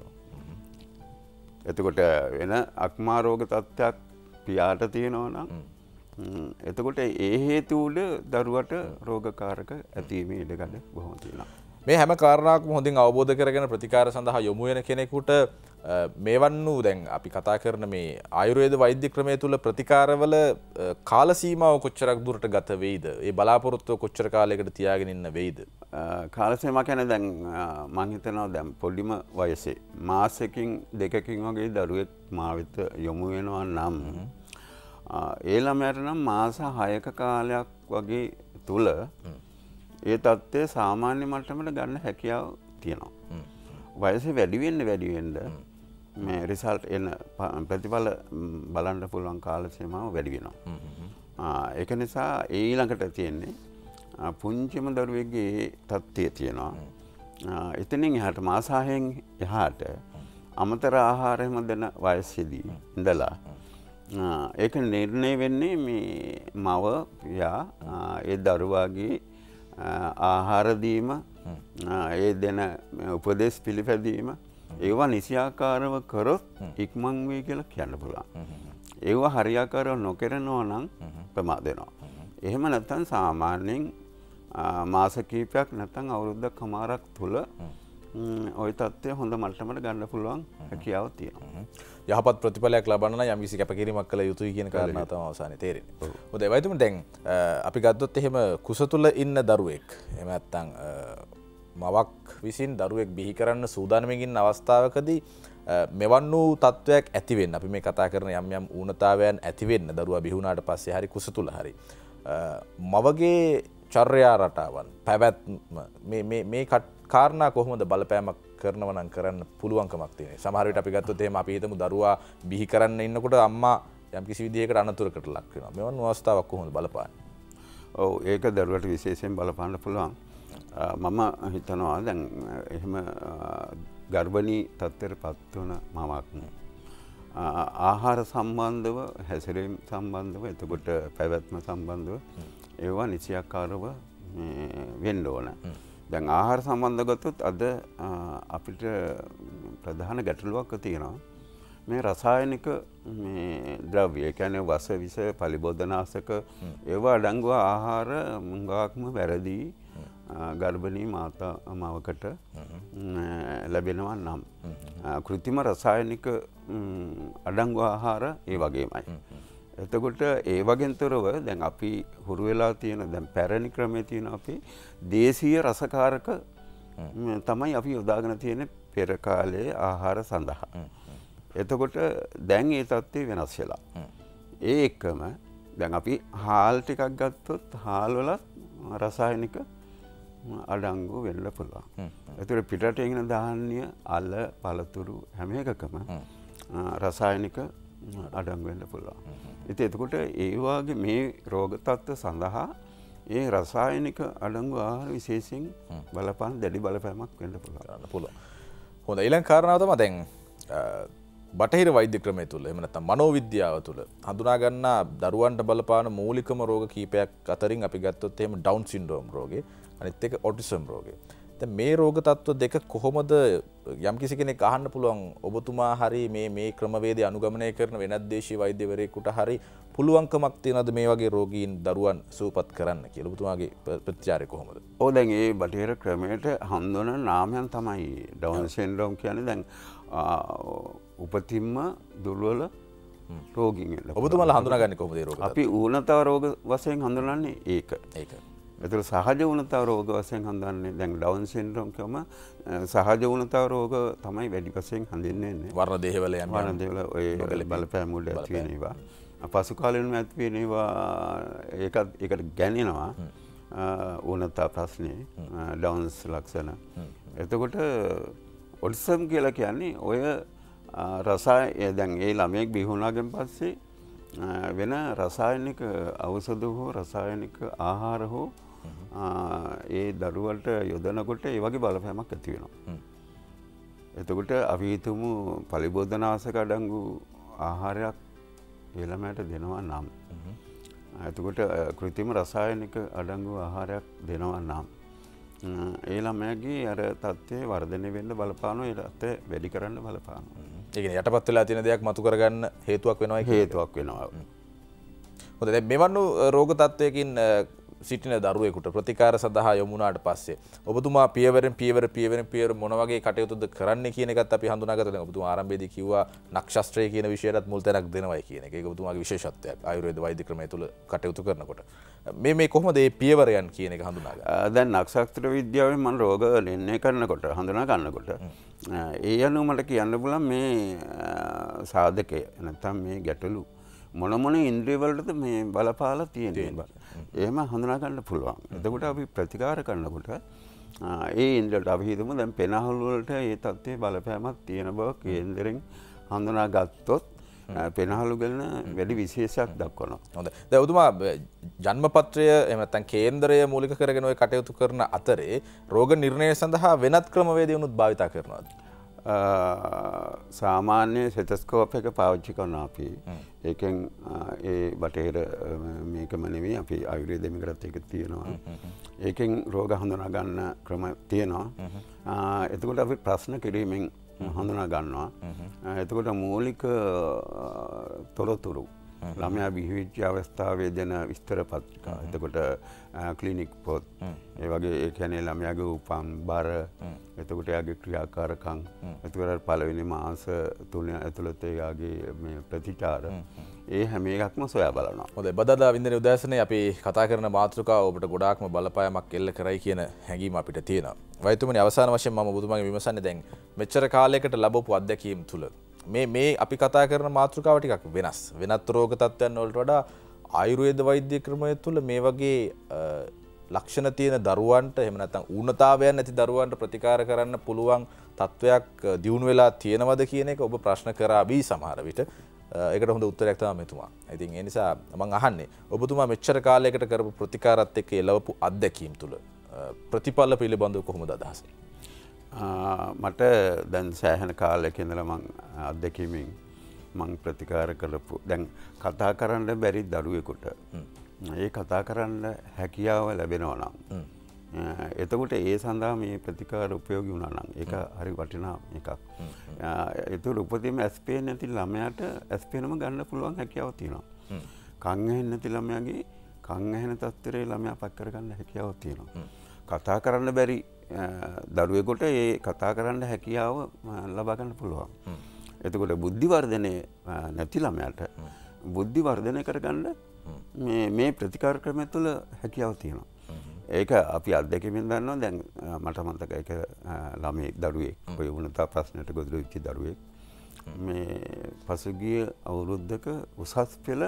එතකොට වෙන අක්මා රෝග තත්ත්වයක් පියාට තියෙනවා නම් එතකොට ඒ හේතු උඩ දරුවට රෝගකාරක ඇතිවීමේ ඉඩකඩ බොහොම තියෙනවා. මේ හැම කාරණාවක්ම හොඳින් අවබෝධ කරගෙන ප්‍රතිකාර සඳහා යොමු වෙන කෙනෙකුට මේවන් වූ දැන් අපි කතා කරන මේ ආයුර්වේද වෛද්‍ය ක්‍රමය තුල ප්‍රතිකාරවල කාල සීමාව කොච්චරක් දුරට ගත වෙයිද? ඒ බලාපොරොත්තුව කොච්චර කාලයකට තියාගෙන ඉන්න වෙයිද? කාල සීමාව කියන්නේ දැන් මම හිතනවා දැන් පොඩිම වයසේ මාසෙකින් දෙකකින් වගේ දරුවෙක් මා වෙත යොමු වෙනවා නම් ඒ ළමයාට නම් මාස 6ක කාලයක් වගේ තුල ඒ තත්ත්වය සාමාන්‍ය මට්ටමට ගන්න හැකියාව තියෙනවා. වයස වැඩි වෙන්න මේ රිසල්ට් එන ප්‍රතිඵල බලන්න පුළුවන් කාල සීමාව වැඩි වෙනවා. ඒක නිසා ඊළඟට තියෙන්නේ පුංචිම දරුවෙක්ගේ තත්ත්වය තියෙනවා. එතනින් එහාට මාස 6න් එහාට අමතර ආහාරයම දෙන වයසේදී ඉඳලා ඒක නිර්ණය වෙන්නේ මේ මව පියා ඒ දරුවාගේ ආහාර දීම ඒ දෙන උපදේශ පිළිපැදීම ඒවා නිසියාකාරව කරොත් ඉක්මන් වෙයි කියලා කියන්න පුළුවන්. ඒවා හරියාකාරව නොකරනවා නම් ප්‍රමාද වෙනවා. එහෙම නැත්නම් සාමාන්‍යයෙන් මාස කිහිපයක් නැත්නම් අවුරුද්දක් කමාරක් තුල ওই තත්ත්වය හොඳ මට්ටමකට ගන්න පුළුවන් හැකියාව තියෙනවා. යහපත් ප්‍රතිඵලයක් ලබන්න නම් යම්කිසි කැපකිරීමක් කළ යුතුයි කියන කාරණාව තමයි අවසානයේ තේරෙන්නේ. හොඳයි වෛද්‍යතුමනි දැන් අපි ගත්තොත් එහෙම කුස තුල ඉන්න දරුවෙක් එහෙම නැත්නම් මවක් විසින් දරුවෙක් බිහි කරන්න සූදානමකින් අවස්ථාවකදී මෙවන් වූ තත්ත්වයක් ඇතිවෙන්න අපි මේ කතා කරන යම් යම් ඌනතාවයන් ඇතිවෙන්න දරුවා බිහුණාට පස්සේ හරි කුස තුළ හරි මවගේ චර්යා රටාවන් පැවැත්ම මේ කාරණා කොහොමද බලපෑමක් කරනවා නම් කරන්න පුළුවන්කමක් තියෙනවා. සමහර විට අපි ගත්තොත් එහෙම අපි හිතමු දරුවා බිහි කරන්න ඉන්නකොට අම්මා යම් කිසි විදිහකට අනතුරකට ලක් වෙනවා. මෙවන් අවස්ථාවක් කොහොමද බලපාන්නේ? ඔව් ඒක දරුවට විශේෂයෙන් බලපාන්න පුළුවන්. මම හිතනවා දැන් එහෙම ගර්භණී තත්ත්වයට පත් වුණ මවක් ආහාර සම්බන්ධව හැසිරීම සම්බන්ධව එතකොට පැවැත්ම සම්බන්ධව ඒවා නිසියාකාරව වෙන්න ඕන. දැන් ආහාර සම්බන්ධ ගත්තොත් අද අපිට ප්‍රධාන ගැටලුවක් තියෙනවා. මේ රසායනික ද්‍රව්‍ය ඒ කියන්නේ වස විස පලිබෝධනාශක ඒවා අඩංගු ආහාර මුංගාක්ම වැරදි ගර්භණී මාතා මවකට ලැබෙනවා නම් කෘත්‍රිම රසායනික අඩංගු ආහාර ඒ වගේමයි. එතකොට ඒ වගේන්තරව දැන් අපි හුරු වෙලා තියෙන දැන් පැරණි ක්‍රමයේ තියෙන අපි දේශීය රසකාරක තමයි අපි යොදාගෙන තියෙන්නේ පෙර කාලයේ ආහාර සඳහා. එතකොට දැන් ඒ තත්ත්වය වෙනස් වෙලා. ඒ එක්කම දැන් අපි හාල් ටිකක් ගත්තොත් හාල් වලත් රසායනික අඩංගු වෙන්න පුළුවන්. ඒතර පිටට එන ධාන්‍ය, අල, පළතුරු හැම එකකම රසායනික අඩංගු වෙන්න පුළුවන්. ඉතින් එතකොට ඒ වගේ මේ රෝග තත්ත්ව සඳහා ඒ රසායනික අඩංගු ආහාර විශේෂයෙන් බලපාන දැඩි බලපෑමක් වෙන්න පුළුවන්. හොඳයි ඊළඟ කාරණාව තමයි දැන් බටහිර වෛද්‍ය ක්‍රමය තුළ එහෙම නැත්නම් මනෝවිද්‍යාව තුළ හඳුනා ගන්නා දරුවන්ට බලපාන මූලිකම රෝග කීපයක් අතරින් අපි ගත්තොත් එහෙම ඩවුන් සින්ඩ්‍රෝම් රෝගේ අනිත් එක ඔටිසම් රෝගේ. දැන් මේ රෝග තත්ත්ව දෙක කොහොමද යම්කිසි කෙනෙක් අහන්න පුළුවන් ඔබතුමා හරි මේ ක්‍රමවේදය අනුගමනය කරන වෙනත් දේශීය වෛද්‍යවරයෙකුට හරි පුළුවන්කමක් තියනද මේ වගේ රෝගීන් දරුවන් සුවපත් කරන්න කියලා? ඔබතුමාගේ ප්‍රතිචාරය කොහොමද? ඔව් දැන් මේ බටහිර ක්‍රමයට හඳුනන නාමයන් තමයි ඩවුන් සින්ඩ්‍රෝම් කියන්නේ. දැන් උපතින්ම දුර්වල රෝගීන් වෙනවා. ඔබතුමාලා හඳුනාගන්නේ කොහොමද මේ රෝග? අපි ඌනතා රෝග වශයෙන් හඳුනන්නේ ඒක. ඒතර සහජ ඌනතා රෝග වශයෙන් හඳුනන්නේ දැන් ඩවුන් සින්ඩ්‍රෝම් කියම සහජ ඌනතා රෝග තමයි වැඩි වශයෙන් හඳුන්වන්නේ. වර්ණ දේහවල යම් වර්ණ දේහවල ඔය බලපෑම් වල ඇති වෙන ඒවා. පසු කාලෙම ඇති වෙන ඒවා ඒකට ගැනෙනවා ඌනතා ප්‍රශ්නේ ඩවුන්ස් ලක්ෂණ. එතකොට ඔටිසම් කියලා කියන්නේ ඔය රසායන දැන් ඒ ළමයෙක් බිහුණාගෙන් පස්සේ වෙන රසායනික ඖෂධ හෝ රසායනික ආහාර හෝ ඒ දරුවන්ට යොදනකොට ඒ වගේ බලපෑමක් ඇති වෙනවා. එතකොට අපි හිතමු පලිබෝධනාශක අඩංගු ආහාරයක් ඒ ළමයට දෙනවා නම් එතකොට කෘත්‍රිම රසායනික අඩංගු ආහාරයක් දෙනවා නම් ඒ ළමයාගේ අර තත්ත්වය වර්ධනය වෙන්න බලපානවා. ඒ තත්ත්වය වැඩි කරන්න බලපානවා. ඒ කියන්නේ යටපත් වෙලා තියෙන දෙයක් මතු කරගන්න හේතුවක් වෙනවා කියන්නේ. හේතුවක් වෙනවා. හොඳයි දැන් මෙවන් රෝග තත්ත්වයකින් සිටින දරුවෙකුට ප්‍රතිකාර සඳහා යොමු වුණාට පස්සේ ඔබතුමා පියවරෙන් පියවර මොන වගේ කටයුතුද කරන්නේ කියන එකත් අපි හඳුනාගත්තා. දැන් ඔබතුමා ආරම්භයේදී කිව්වා නක්ෂත්‍රය කියන විෂයයටත් මුල් තැනක් දෙනවයි කියන එක. ඒක ඔබතුමාගේ විශේෂත්වයක් ආයුර්වේද වෛද්‍ය ක්‍රමය තුළ කටයුතු කරනකොට. මේ කොහොමද මේ පියවරයන් කියන එක හඳුනාගන්නේ? දැන් නක්ෂත්‍ර විද්‍යාවෙන් මම රෝග නිර්ණය කරනකොට හඳුනා ගන්නකොට ඒ අනුව මට කියන්න පුළුවන් මේ සාධකය නැත්නම් මේ ගැටලු මොන ඉන්ද්‍රිය වලටද මේ බලපාලා තියෙන්නේ. එහෙම හඳුනා ගන්න පුළුවන්. එතකොට අපි ප්‍රතිකාර කරනකොට ඒ ඉන්ද්‍රියට අපි හිතමු දැන් පෙනහළු වලට ඒ තත්ත්වයේ බලපෑමක් තියෙන බව කේන්දරෙන් හඳුනා ගත්තොත් පෙනහළු ගැන වැඩි විශේෂයක් දක්වනවා. හොඳයි. දැන් ඔබතුමා ජන්මපත්‍රය එහෙම නැත්නම් කේන්දරය මූලික කරගෙන ඔය කටයුතු කරන අතරේ රෝග නිර්ණය සඳහා වෙනත් ක්‍රමවේදයන්ුත් භාවිතා කරනවාද? සාමාන්‍ය සෙතස්කෝප් එක පාවිච්චි කරනවා අපි. ඒකෙන් ඒ බටහිර මේකම නෙවෙයි අපි ආයුර්වේදෙමකටත් ඒක තියෙනවා. ඒකෙන් රෝග හඳුනා ගන්න ක්‍රම තියෙනවා. එතකොට අපි ප්‍රශ්න කිරීමෙන් හඳුනා ගන්නවා. එතකොට මූලික තොරතුරු ළමයා බිහිවෙච්ච අවස්ථාවේ දෙන විස්තර පත්‍රිකා. එතකොට ක්ලිනික් පොත් ඒ වගේ ඒ කියන්නේ ළමයාගේ උපන් බර එතකොට එයාගේ ක්‍රියාකාරකම් එතකොට පළවෙනි මාස 3 ඇතුළත එයාගේ මේ ප්‍රතිචාර ඒ හැම එකක්ම සොයා බලනවා. හොඳයි බදදා වින්දන උදෑසනේ අපි කතා කරන මාතෘකාව ඔබට ගොඩාක්ම බලපෑමක් එල්ල කරයි කියන හැඟීම අපිට තියෙනවා. වෛද්‍යතුමනි අවසාන වශයෙන් මම ඔබතුමාගෙන් විමසන්නේ දැන් මෙච්චර කාලයකට ලැබපු අත්දැකීම් තුල මේ අපි කතා කරන මාතෘකාව ටිකක් වෙනස්. වෙනත් රෝග තත්ත්වයන් වලට වඩා ආයුර්වේද වෛද්‍ය ක්‍රමය තුල මේ වගේ ලක්ෂණ තියෙන දරුවන්ට එහෙම නැත්නම් ඌනතාවයන් නැති දරුවන්ට ප්‍රතිකාර කරන්න පුළුවන් තත්වයක් දියුණු වෙලා තියෙනවද කියන එක ඔබ ප්‍රශ්න කරා වී සමහර විට. ඒකට හොඳ උත්තරයක් තමයි මෙතුමා. ඉතින් ඒ නිසා මම අහන්නේ ඔබතුමා මෙච්චර කාලයකට කරපු ප්‍රතිකාරات එක්ක එළවපු අත්දැකීම් තුල ප්‍රතිඵල පිළිබඳව කොහොමද අදහස? මට දැන් සෑහෙන කාලයක ඉඳලා මම අත්දැකීමෙන් මම ප්‍රතිකාර කරපු දැන් කතා කරන්න බැරි දරුවෙකුට ඒ කතා කරන්න හැකියාව ලැබෙනවා නම් එතකොට ඒ සඳහා මේ ප්‍රතිකාර උපයෝගී වුණා නම් ඒක හරි වටිනා එකක්. ඒතර උපදීම ඇස්පේන් නැති ළමයාට ඇස්පේනම ගන්න පුළුවන් හැකියාව තියෙනවා. කන් ඇහෙන්නේ නැති ළමයාගේ කන් ඇහෙන තත්ත්වයේ ළමයා පක් කරගන්න හැකියාව තියෙනවා. කතා කරන්න බැරි දරුවෙකුට ඒ කතා කරන්න හැකියාව ලබා ගන්න පුළුවන්. එතකොට බුද්ධි වර්ධනය නැති ළමයාට බුද්ධි වර්ධනය කරගන්න මේ ප්‍රතිකාර ක්‍රමය තුළ හැකියාව තියෙනවා. ඒක අපි අත්දැකීමෙන් දන්නවා. දැන් මට මතකයි ඒක ළමයි දරුවෙක් ඔය වුණතා ප්‍රශ්නයට ගොදුරු වෙච්ච දරුවෙක් මේ පසුගිය අවුරුද්දක උසස් පෙළ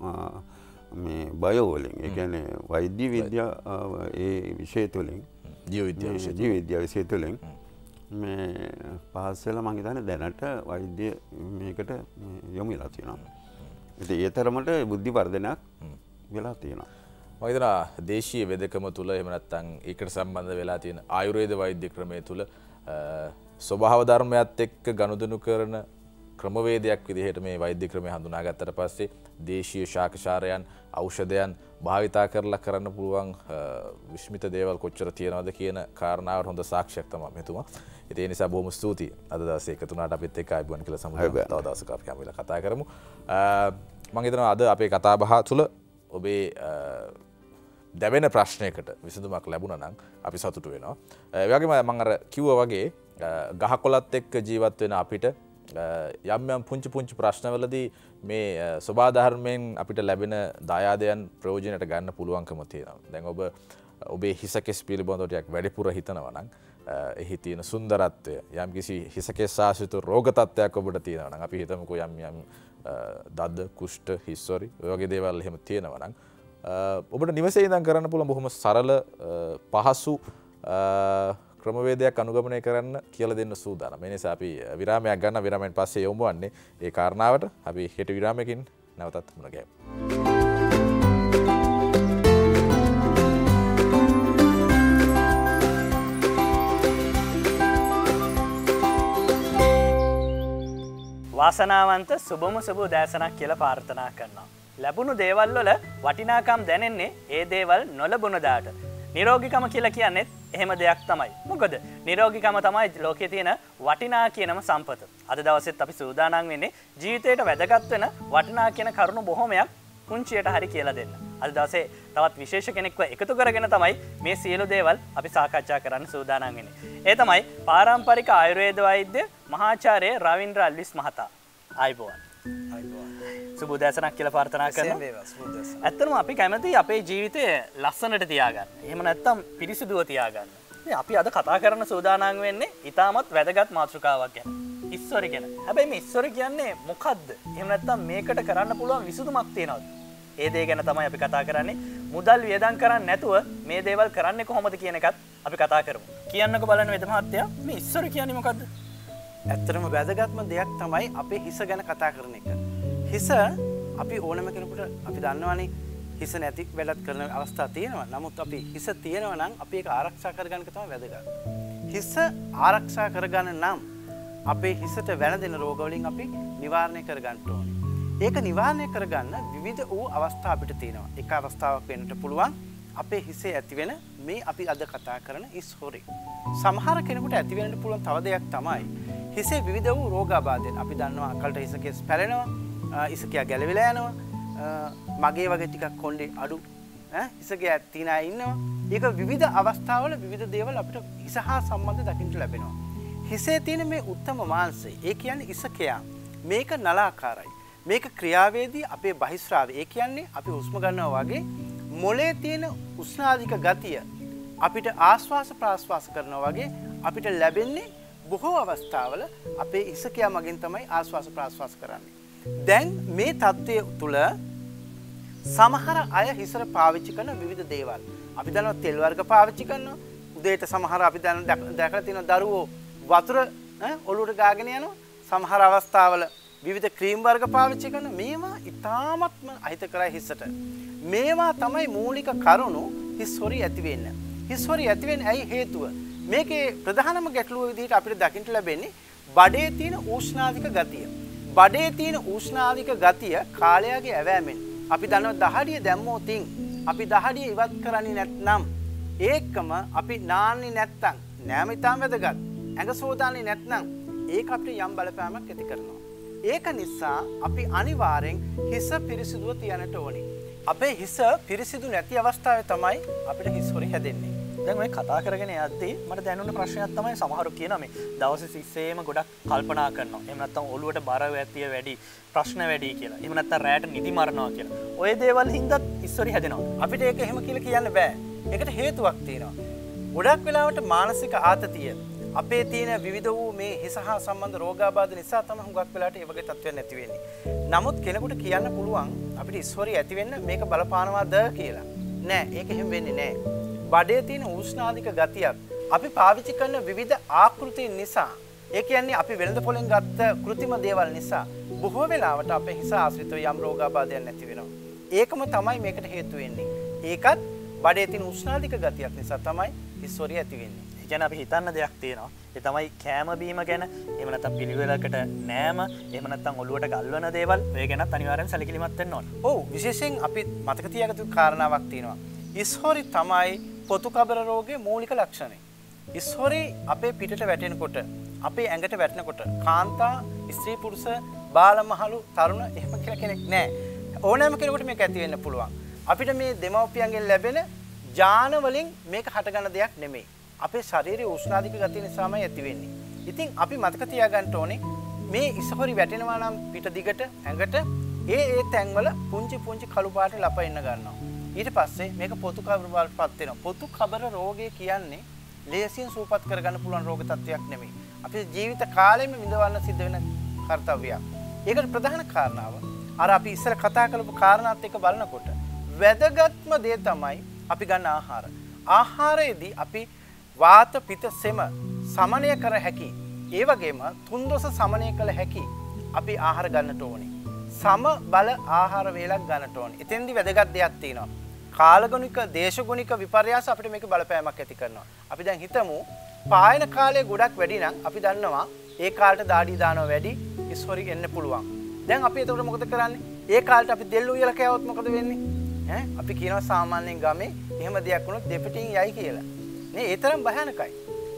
මේ බයෝ වලින් ඒ කියන්නේ වෛද්‍ය විද්‍යාව ඒ විෂය තුලින් ජීව විද්‍යාව විෂය තුලින් මේ පාස් වෙලා මම හිතන්නේ දැනට වෛද්‍ය මේකට යොමු වෙලා තියෙනවා. ඉතින් ඒ තරමට බුද්ධි වර්ධනයක් වෙලා තියෙනවා. මම හිතනවා දේශීය වෙදකම තුල එහෙම නැත්නම් ඒකට සම්බන්ධ වෙලා තියෙන ආයුර්වේද වෛද්‍ය ක්‍රමය තුල ස්වභාව ධර්මයත් එක්ක ගනුදෙනු කරන ක්‍රමවේදයක් විදිහට මේ වෛද්‍ය ක්‍රමය හඳුනාගත්තට පස්සේ දේශීය ශාකචාරයන් ඖෂධයන් භාවිතා කරලා කරන්න පුළුවන් විශ්මිත දේවල් කොච්චර තියෙනවද කියන කාරණාවට හොඳ සාක්ෂියක් තමයි මෙතුමා. ඉතින් ඒ නිසා බොහොම ස්තුතියි. අද දවසේ එකතු වුණාට අපිත් එක්ක ආයිබුවන් කියලා සමුගමු. තව දවසක අපි හැම වෙලාව කතා කරමු. මම හිතනවා අද අපේ කතා බහ තුළ ඔබේ දැවෙන ප්‍රශ්නයකට විසඳුමක් ලැබුණා නම් අපි සතුටු වෙනවා. ඒ වගේම මම අර කිව්වා වගේ ගහකොළත් එක්ක ජීවත් වෙන අපිට යම් යම් පුංචි ප්‍රශ්නවලදී මේ සබාධර්මයෙන් අපිට ලැබෙන දායාදයන් ප්‍රයෝජනයට ගන්න පුළුවන්කම තියෙනවා. දැන් ඔබේ හිසකෙස් පිළිබඳව ටිකක් වැඩිපුර හිතනවා නම් එහි තියෙන සුන්දරත්වය යම්කිසි හිසකෙස් ආශ්‍රිත රෝග තත්ත්වයක් ඔබට තියෙනවා නම් අපි හිතමුකෝ යම් දද්ද කුෂ්ඨ හිස්සොරි ඔය වගේ දේවල් එහෙම තියෙනවා නම් ඔබට නිවසේ ඉඳන් කරන්න පුළුවන් බොහොම සරල පහසු ක්‍රමවේදයක් අනුගමනය කරන්න කියලා දෙන්න සූදානම්. ඒ නිසා අපි විරාමයක් ගන්න. විරාමයෙන් පස්සේ යොමු වන්නේ ඒ කාරණාවට. අපි හෙට විරාමයකින් නැවතත් මුණ ගැහෙමු. වාසනාවන්ත සුබම සුබ උදෑසනක් කියලා ප්‍රාර්ථනා කරනවා. ලැබුණු දේවල් වල වටිනාකම් දැනෙන්නේ ඒ දේවල් නොලැබුණ දාට. නිරෝගීකම කියලා කියන්නේ එහෙම දෙයක් තමයි. මොකද නිරෝගීකම තමයි ලෝකයේ තියෙන වටිනා කියනම සම්පත. අද දවසෙත් අපි සූදානම් වෙන්නේ ජීවිතේට වැදගත් වෙන වටිනා කියන කරුණු බොහොමයක් පුංචියට හරි කියලා දෙන්න. අද දවසේ තවත් විශේෂ කෙනෙක්ව එකතු කරගෙන තමයි මේ සියලු දේවල් අපි සාකච්ඡා කරන්න සූදානම් වෙන්නේ. ඒ තමයි පාරම්පරික ආයුර්වේද වෛද්‍ය මහාචාර්ය රවින්ද්‍ර අල්විස් මහතා. ආයිබෝවන්. සුබ උදෑසනක් කියලා ප්‍රාර්ථනා කරනවා. ඇත්තටම අපි කැමති අපේ ජීවිතය ලස්සනට තියාගන්න. එහෙම නැත්නම් පිරිසිදුව තියාගන්න. අපි අද කතා කරන්න සූදානම් වෙන්නේ ඊටමත් වැදගත් මාතෘකාවක් ගැන. ඉස්සොරි ගැන. හැබැයි මේ ඉස්සොරි කියන්නේ මොකද්ද? එහෙම නැත්නම් මේකට කරන්න පුළුවන් විසඳුමක් තියනවද? ඒ දේ ගැන තමයි අපි කතා කරන්නේ. මුදල් වියදම් කරන්නේ නැතුව මේ දේවල් කරන්නේ කොහොමද කියන එකත් අපි කතා කරමු. කියන්නකෝ බලන්න වෙද මහත්තයා මේ ඉස්සොරි කියන්නේ මොකද්ද? ඇත්තටම වැදගත්ම දෙයක් තමයි අපේ හිස ගැන කතා කරන එක. හිස අපි ඕනම කෙනෙකුට අපි දන්නවනේ හිස නැති වැඩක් කරන අවස්ථා තියෙනවා. නමුත් අපි හිස තියෙනවා නම් අපි ඒක ආරක්ෂා කරගන්න එක තමයි වැදගත්. හිස ආරක්ෂා කරගන්න නම් අපේ හිසට වැළඳෙන රෝග වලින් අපි නිවාරණය කරගන්න ඕනේ. ඒක නිවාරණය කරගන්න විවිධ වූ අවස්ථා අපිට තියෙනවා. එක අවස්ථාවක් වෙන්නට පුළුවන් අපේ හිසේ ඇතිවෙන මේ අපි අද කතා කරන හිස් හොරේ. සමහර කෙනෙකුට ඇති වෙන්න පුළුවන් තව දෙයක් තමයි හිසේ විවිධ වූ රෝගාබාධයන්. අපි දන්නවා අකලට හිස කෙස් පැලෙනවා, ඉසකියා ගැලවිලා යනවා, මගේ වගේ ටිකක් කොණ්ඩේ අඩු ඉසකියා තියෙන අය ඉන්නවා. ඒක විවිධ අවස්ථාවල විවිධ දේවල් අපිට හිස හා සම්බන්ධ දකින්න ලැබෙනවා. හිසේ තියෙන මේ උත්තම මාංශය, ඒ කියන්නේ ඉසකියා, මේක නලාකාරයි. මේක ක්‍රියාවේදී අපේ බහිස්රාවය ඒ කියන්නේ අපි හුස්ම ගන්නවා වගේ මොලේ තියෙන උෂ්ණාධික ගතිය අපිට ආශ්වාස ප්‍රාශ්වාස කරනවා වගේ අපිට ලැබෙන්නේ බොහෝ අවස්ථාවල අපේ ඉසකියා මගින් තමයි ආශ්වාස ප්‍රාශ්වාස කරන්නේ. දැන් මේ தත්ත්වය තුල සමහර අය හිසර පාවිච්චි කරන විවිධ දේවල්. අපි දන්නවා තෙල් වර්ග පාවිච්චි කරනවා. උදේට සමහර අපි දැකලා තියෙන දරුවෝ වතුර ඔලුවට ගාගෙන යනවා. සමහර අවස්ථාවල විවිධ ක්‍රීම් වර්ග පාවිච්චි කරන මේවා ඉතාමත්ම අහිතකරයි හිසට. මේවා තමයි මූලික කරුණු හිස් හොරි ඇති වෙන්නේ. හිස් හොරි ඇති වෙන්නේ ඇයි හේතුව? මේකේ ප්‍රධානම ගැටලුව විදිහට අපිට දකින්න ලැබෙන්නේ බඩේ තියෙන උෂ්ණාධික ගතිය. බඩේ තියෙන උෂ්ණාධික ගතිය කාලයගේ ඇවෑමෙන් අපි දන්නවා දහඩිය දැම්මොතින් අපි දහඩිය ඉවත් කරන්නේ නැත්නම් ඒකම අපි නාන්නේ නැත්නම් නෑම ඉතාම වැදගත්. ඇඟ සෝදාන්නේ නැත්නම් ඒක අපිට යම් බලපෑමක් ඇති කරනවා. ඒක නිසා අපි අනිවාර්යෙන් හිස පිරිසිදුව තියන්නට ඕනේ. අපේ හිස පිරිසිදු නැති අවස්ථාවේ තමයි අපිට හිස් හොරි හැදෙන්නේ. දැන් මේ කතා කරගෙන යද්දී මට දැනුණ ප්‍රශ්නයක් තමයි සමහරු කියනවා මේ දවස් 30ෙම ගොඩක් කල්පනා කරනවා. එහෙම නැත්නම් ඔළුවට බර වැතිය වැඩි, ප්‍රශ්න වැඩි කියලා. එහෙම නැත්නම් රැයට නිදි මරනවා කියලා. ඔය දේවල් හින්දා හිස් හොරි හැදෙනවා. අපිට ඒක එහෙම කියලා කියන්න බෑ. ඒකට හේතුවක් තියෙනවා. ගොඩක් වෙලාවට මානසික ආතතිය අපේ තියෙන විවිධ වූ මේ හිස හා සම්බන්ධ රෝගාබාධ නිසා තමයි හුඟක් වෙලාවට මේ වගේ තත්ත්වයක් නැති වෙන්නේ. නමුත් කෙනෙකුට කියන්න පුළුවන් අපිට හිස් හොරි ඇති වෙන්න මේක බලපානවාද කියලා. නෑ, ඒක එහෙම වෙන්නේ නෑ. බඩේ තියෙන උෂ්ණාධික ගතියක් අපි පාවිච්චි කරන විවිධ ආකෘතීන් නිසා, ඒ කියන්නේ අපි වෙළඳ පොලෙන් ගත්ත કૃතිම දේවල් නිසා බොහෝ වෙලාවට අපේ හිස ආශ්‍රිතව යම් රෝගාබාධයක් නැති වෙනවා. ඒකම තමයි මේකට හේතු වෙන්නේ. ඒකත් බඩේ තියෙන උෂ්ණාධික ගතියක් නිසා තමයි හිස් හොරි ඇති වෙන්නේ. ඒ කියන්නේ අපි හිතන්න දෙයක් තියෙනවා. ඒ තමයි කෑම බීම ගැන, එහෙම නැත්නම් පිළිවෙලකට නෑම, එහෙම නැත්නම් ඔළුවට ගල්වන දේවල්, ඔය ගැනත් අනිවාර්යෙන් සැලකිලිමත් වෙන්න ඕන. ඔව්, විශේෂයෙන් අපි මතක තියාගත්තු කාරණාවක් තියෙනවා. හිස් හොරි තමයි පොතු කබර රෝගයේ මූලික ලක්ෂණය. හිස් හොරි අපේ පිටට වැටෙනකොට, අපේ ඇඟට වැටෙනකොට කාන්තා, ස්ත්‍රී පුරුෂ, බාලමහලු, තරුණ එහෙම කියලා කෙනෙක් නැහැ. ඕනෑම කෙනෙකුට මේක ඇති වෙන්න පුළුවන්. අපිට මේ දෙමව්පියන්ගෙන් ලැබෙන ඥාන වලින් මේක හටගන්න දෙයක් නෙමෙයි. අපේ ශරීරයේ උෂ්ණාධික ගතිය නිසාමයි ඇති වෙන්නේ. ඉතින් අපි මතක තියාගන්න ඕනේ මේ හිස් හොරි වැටෙනවා නම් පිට දිගට ඇඟට ඒ තැන්වල පුංචි පුංචි කළු පාට ලපෙන්න ගන්නවා. ඊට පස්සේ මේක පොතු කබර වලටපත් වෙනවා. පොතු කබර රෝගය කියන්නේ ලේසියෙන් සුවපත් කරගන්න පුළුවන් රෝග තත්ත්වයක් නෙමෙයි. අපේ ජීවිත කාලෙම විඳවන්න සිද්ධ වෙන කාර්යයක්. ඒකට ප්‍රධාන කාරණාව අර අපි ඉස්සර කතා කරපු කාරණාත් එක්ක බලනකොට වැදගත්ම දේ තමයි අපි ගන්න ආහාර. ආහාරයේදී අපි වාත පිත සෙම සමනය කර හැකි. ඒ වගේම තුන්දොස සමනය කළ හැකි අපි ආහාර ගන්නට ඕනේ. සම බල ආහාර වේලක් ගන්නට ඕනේ. එතෙන්දි වැදගත් දෙයක් තියෙනවා. කාලගුණික, දේශගුණික විපර්යාස අපිට මේක බලපෑමක් ඇති කරනවා. අපි දැන් හිතමු පායන කාලය ගොඩක් වැඩි නම් අපි දන්නවා ඒ කාලට දාඩි දානවා වැඩි, හිස් හොරි එන්න පුළුවන්. දැන් අපි එතකොට මොකද කරන්නේ? ඒ කාලට අපි දෙල්ලු උයලා කෑවොත් මොකද වෙන්නේ? අපි කියනවා සාමාන්‍යයෙන් ගමේ එහෙම දෙයක් වුණොත් දෙපිටින් යයි කියලා. නේ ඒ තරම් භයානකයි.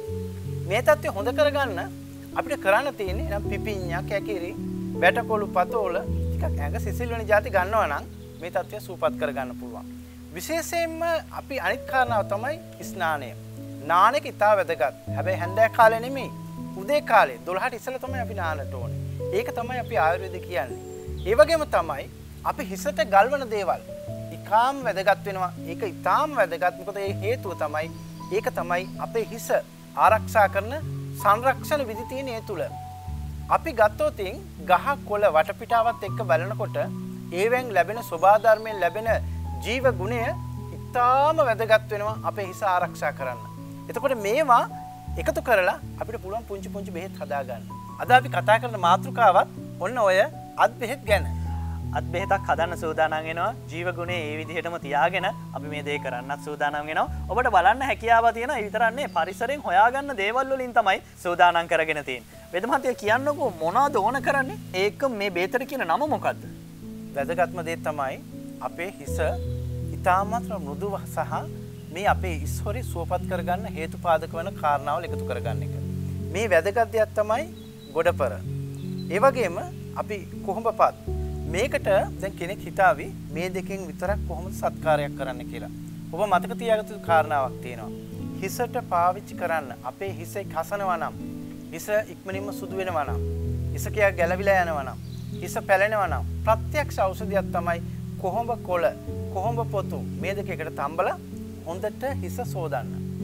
මේ தත්ත්වය හොඳ කරගන්න අපිට කරන්න තියෙන්නේ නම් පිපිඤ්ඤා, කැකිරි, වැටකොළු, පතෝල ටිකක් ඇඟ සිසිල් වෙන જાති ගන්නවා නම් මේ தත්ත්වය සූපත් කරගන්න පුළුවන්. විශේෂයෙන්ම අපි අනිත් කාරණාව තමයි ස්නානය. නානෙක ඉතා වැදගත්. හැබැයි හැන්දෑ කාලේ නෙමෙයි. උදේ කාලේ 12ට ඉස්සෙල්ලා තමයි අපි නාන්නට ඕනේ. ඒක තමයි අපි ආයුර්වේද කියන්නේ. ඒ වගේම තමයි අපි හිසට ගල්වන දේවල් ඉතාම වැදගත් වෙනවා. ඒක ඉතාම වැදගත්. මොකද ඒ හේතුව තමයි ඒක තමයි අපේ හිස ආරක්ෂා කරන සංරක්ෂණ විධි තියෙන ඒ තුල. අපි ගත්තොත් ගහ කොළ වටපිටාවත් එක්ක බලනකොට ඒවෙන් ලැබෙන සෝභා ධර්මයෙන් ලැබෙන ජීව ගුණය ඉතාම වැදගත් වෙනවා අපේ හිස ආරක්ෂා කරන්න. එතකොට මේවා එකතු කරලා අපිට පුළුවන් පුංචි පුංචි බෙහෙත් හදාගන්න. අද අපි කතා කරන මාතෘකාවත් ඔන්න ඔය අත් බෙහෙත් ගැන. අත් බෙහෙතක් හදන්න සූදානම් වෙනවා. ජීව ගුණේ ඒ විදිහටම තියාගෙන අපි මේ දේ කරන්නත් සූදානම් වෙනවා. ඔබට බලන්න හැකියාව තියෙන ඒ විතරන්නේ පරිසරයෙන් හොයාගන්න දේවල් වලින් තමයි සූදානම් කරගෙන තියෙන්නේ. වේද මහත්තයා කියන්නකෝ මොනවද ඕන කරන්නේ? ඒක මේ බේතර කියන නම මොකද්ද? වැදගත්ම දේ තමයි අපේ හිස ඉතාමත් මෘදුව සහ මේ අපේ හිස් හොරි සුවපත් කරගන්න හේතුපාදක වෙන කාරණාවල් එකතු කරගන්න එක. මේ වැදගත් දෙයක් තමයි ගොඩපර. ඒ වගේම අපි කොහොඹපත් මේකට දැන් කෙනෙක් හිතාවි මේ දෙකෙන් විතරක් කොහොමද සත්කාරයක් කරන්න කියලා. ඔබ මතක තියාගත්තු කාරණාවක් තියෙනවා. හිසට පාවිච්චි කරන්න අපේ හිසේ කසනවා නම්, හිස ඉක්මනින්ම සුදු වෙනවා නම්, හිස කියා ගැලවිලා යනවා නම්, හිස පැලෙනවා නම් ප්‍රත්‍යක්ෂ ඖෂධයක් තමයි කොහොඹ කොළ, කොහොඹ පොතු මේ දෙක එකට තම්බලා හොඳට හිස සෝදන්න.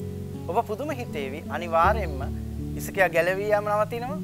ඔබ පුදුම හිතේවි අනිවාර්යයෙන්ම හිසකියා ගැලවී යාම නවතිනවා.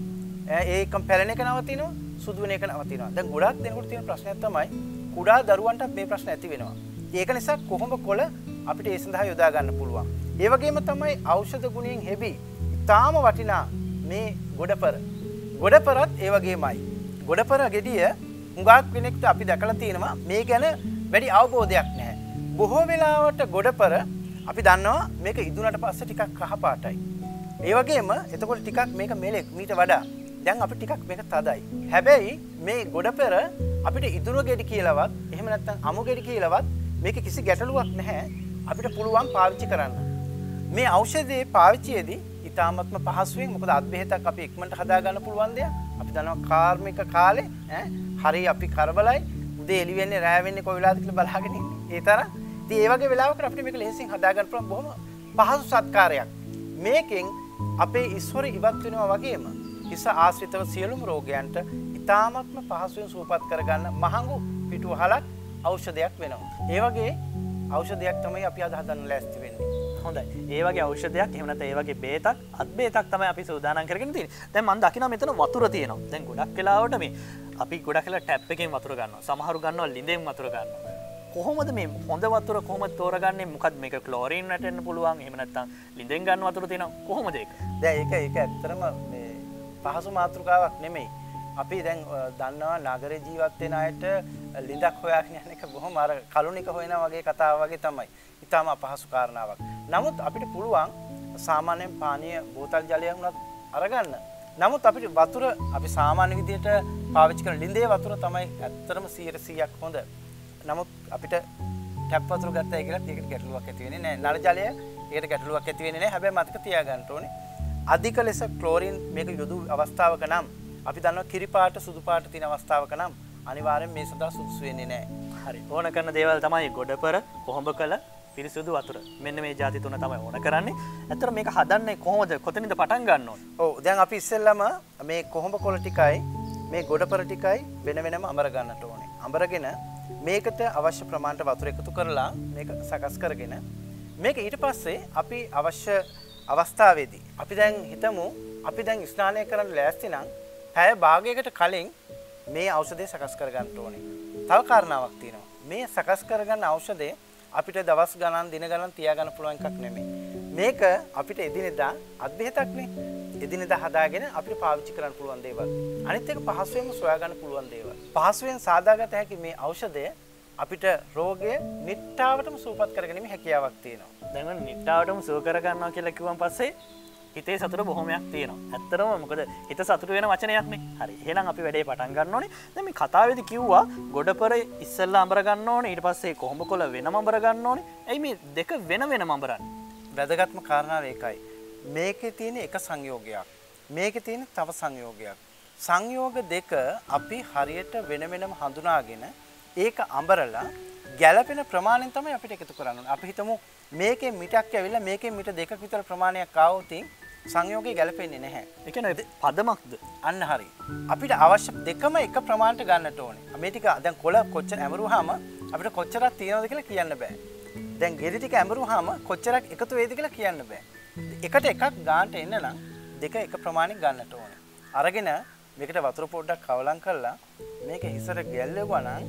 ඒකම පැලෙන එක නවතිනවා, සුදු වෙන එක නවතිනවා. දැන් ගොඩක් දෙනෙකුට තියෙන ප්‍රශ්නයක් තමයි කුඩා දරුවන්ටත් මේ ප්‍රශ්න ඇති වෙනවා. ඒක නිසා කොහොඹ කොළ අපිට ඒ සඳහා යොදා ගන්න පුළුවන්. ඒ වගේම තමයි ඖෂධ ගුණයෙන් හෙබි ඊටාම වටිනා මේ ගොඩපර. ගොඩපරත් ඒ වගේමයි. ගොඩපර ගෙඩිය හුඟක් කෙනෙක්ට අපි දැකලා තියෙනවා මේ ගැන වැඩි අවබෝධයක් නැහැ. බොහෝ වෙලාවට ගොඩපර අපි දන්නවා මේක ඉදුණට පස්සේ ටිකක් කහ පාටයි. ඒ වගේම එතකොට ටිකක් මේක මෙලෙක් මීට වඩා. දැන් අපි ටිකක් මේක තදයි. හැබැයි මේ ගොඩපර අපිට ඉදුණු ගෙඩි කියලාවත් එහෙම නැත්නම් අමු ගෙඩි කියලාවත් මේක කිසි ගැටලුවක් නැහැ. අපිට පුළුවන් පාවිච්චි කරන්න. මේ ඖෂධයේ පාවිච්චියේදී ඉතාමත්ම පහසුවෙන් මොකද අත් බෙහෙතක් අපි ඉක්මනට හදා ගන්න පුළුවන් දෙයක්. අපි දන්නවා කාර්මික කාලේ හරි අපි කරබලයි උදේ එළි වෙන්නේ රැ වෙන්නේ කොයි වෙලාවද කියලා බලාගෙන ඉන්නේ. ඒ තරම්. ඉතින් ඒ වගේ වෙලාවකට අපිට මේක ලෙහෙසියෙන් හදා ගන්න පුළුවන් බොහොම පහසු සත්කාරයක්. මේකෙන් අපේ ඉස්වර ඉවත් වෙනවා වගේම හිස ආශ්‍රිතව සියලුම රෝගයන්ට ඉතාමත්ම පහසුවෙන් සුවපත් කරගන්න මහඟු පිටුවහලක් ඖෂධයක් වෙනවා. ඒ වගේ ඖෂධයක් තමයි අපි අද හදන්න ලෑස්ති වෙන්නේ. හොඳයි. ඒ වගේ ඖෂධයක් එහෙම නැත්නම් ඒ වගේ බේතක් අත් බේතක් තමයි අපි සූදානම් කරගෙන තියෙන්නේ. දැන් මම දකිනවා මෙතන වතුර තියෙනවා. දැන් ගොඩක් වෙලාවට මේ අපි ගොඩක් වෙලා ටැප් එකෙන් වතුර ගන්නවා. සමහරු ගන්නවා ලිඳෙන් වතුර ගන්නවා. කොහොමද මේ හොඳ වතුර කොහොමද තෝරගන්නේ? මොකද මේක ක්ලෝරින් වැටෙන්න පුළුවන්. එහෙම නැත්නම් ලිඳෙන් ගන්න වතුර තියෙනවා. කොහොමද ඒක? දැන් ඒක ඇත්තටම මේ පහසු මාතෘකාවක් නෙමෙයි. අපි දැන් දන්නවා නගරේ ජීවත් වෙන අයට ලිඳක් හොයාගෙන යන එක බොහොම අර කලුණික හොයනා වගේ කතාව වගේ තමයි. ඊටාම අපහසු කාරණාවක්. නමුත් අපිට පුළුවන් සාමාන්‍යයෙන් පානීය බෝතල් ජලයක් උනත් අරගන්න. නමුත් අපිට වතුර අපි සාමාන්‍ය විදිහට පාවිච්චි කරන ලිඳේ වතුර තමයි ඇත්තටම 100%ක් හොඳ. නමුත් අපිට ටැප් වතුර ගත්තයි කියලාත් ඒකට ගැටලුවක් ඇති වෙන්නේ නැහැ. නල ජලය ඒකට ගැටලුවක් ඇති වෙන්නේ නැහැ. හැබැයි මතක තියාගන්න ඕනේ. අධික ලෙස ක්ලෝරින් මේක යොදු අවස්ථාවක නම් අපි දන්නවා කිරි පාට සුදු පාට තියෙන අවස්ථාවක නම් අනිවාර්යෙන් මේ සඳහා සුදුසු වෙන්නේ නැහැ. හරි. ඕන කරන දේවල් තමයි ගොඩපර, කොහොඹ කළ, පිරිසුදු වතුර. මෙන්න මේ ಜಾති තුන තමයි ඕන කරන්නේ. ඇත්තට මේක හදන්නේ කොහොමද? කොතනින්ද පටන් ගන්න ඕනේ? ඔව් දැන් අපි ඉස්සෙල්ලාම මේ කොහොඹ කොළ ටිකයි මේ ගොඩපර ටිකයි වෙන වෙනම අඹර ගන්නට ඕනේ. අඹරගෙන මේකට අවශ්‍ය ප්‍රමාණයට වතුර එකතු කරලා මේක සකස් කරගෙන මේක ඊට පස්සේ අපි අවශ්‍ය අවස්ථාවේදී අපි දැන් හිතමු අපි දැන් ස්නානය කරන්න ලෑස්ති නම් පැය භාගයකට කලින් මේ ඖෂධය සකස් කර ගන්න ඕනේ. තව කාරණාවක් තියෙනවා. මේ සකස් කරගන්න ඖෂධය අපිට දවස් ගණන් දින ගණන් තියාගන්න පුළුවන් එකක් නෙමෙයි. මේක අපිට එදිනෙදා අත්බෙහෙතක්නේ. එදිනෙදා හදාගෙන අපිට පාවිච්චි කරන්න පුළුවන් දේවල්. අනිත් එක පහසුවෙන්ම සොයා ගන්න පුළුවන් දේවල්. පහසුවෙන් සාදාගත හැකි මේ ඖෂධය අපිට රෝගය නිට්ටාවටම සුවපත් කරගැනීමේ හැකියාවක් තියෙනවා. දැන් මම නිට්ටාවටම සුව කරගන්නවා කියලා කිව්වන් පස්සේ හිතේ සතුට බොහොමයක් තියෙනවා. ඇත්තටම මොකද හිත සතුට වෙන වචනයක්නේ. හරි. එහෙනම් අපි වැඩේ පටන් ගන්න ඕනේ. දැන් මේ කතාවේදී කිව්වා ගොඩපර ඉස්සෙල්ලා අඹර ගන්න ඕනේ. ඊට පස්සේ කොහොඹ කොළ වෙනම අඹර ගන්න ඕනේ. එයි මේ දෙක වෙන වෙනම අඹරන්නේ. වැදගත්ම කාරණාව ඒකයි. මේකේ තියෙන එක සංයෝගයක්. මේකේ තියෙන තව සංයෝගයක්. සංයෝග දෙක අපි හරියට වෙන වෙනම හඳුනාගෙන ඒක අඹරලා ගැළපෙන ප්‍රමාණයෙන් තමයි අපිට එකතු කරන්න ඕනේ. අපි හිතමු මේකෙන් මිටක් ඇවිල්ලා මේකෙන් මිට දෙකක් විතර ප්‍රමාණයක් ආවොත් සංයෝගය ගැලපෙන්නේ නැහැ. ඒ කියන්නේ පදමක්ද? අන්න හරි. අපිට අවශ්‍ය දෙකම එක ප්‍රමාණයට ගන්නට ඕනේ. මේ ටික දැන් කොළ කොච්චර ඇඹරුවාම අපිට කොච්චරක් තියෙනවද කියලා කියන්න බෑ. දැන් ගෙඩි ටික ඇඹරුවාම කොච්චරක් එකතු වේද කියලා කියන්න බෑ. එකට එකක් ගන්නට එන්න නම් දෙක එක ප්‍රමාණයක් ගන්නට ඕනේ. අරගෙන මේකට වතුර පොඩ්ඩක් කවලම් කරලා මේක හිසට ගැල්ලුවා නම්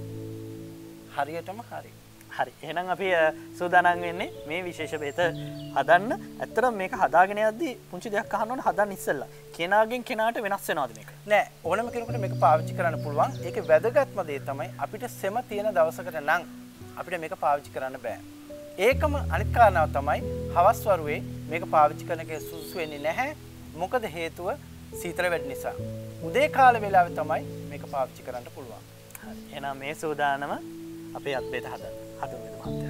හරියටම හරි. හරි. එහෙනම් අපි සූදානම් වෙන්නේ මේ විශේෂ බෙහෙත හදන්න. ඇත්තටම මේක හදාගෙන යද්දී පුංචි දෙයක් අහන්න ඕනේ හදන්න ඉස්සෙල්ලා. කෙනාගෙන් කෙනාට වෙනස් වෙනවද මේක? නෑ. ඕනම කෙනෙකුට මේක පාවිච්චි කරන්න පුළුවන්. ඒකේ වැදගත්ම දේ තමයි අපිට සෙම තියෙන දවසකට නම් අපිට මේක පාවිච්චි කරන්න බෑ. ඒකම අනිත් කාරණාව තමයි හවස් වරුවේ මේක පාවිච්චි කරන එක සුදුසු වෙන්නේ නැහැ. මොකද හේතුව සීතල වැඩි නිසා. උදේ කාල වේලාවේ තමයි මේක පාවිච්චි කරන්න පුළුවන්. හරි. එහෙනම් මේ සූදානම අපේ අත් බෙහෙත හදන්න. හදමු මහත්තයා.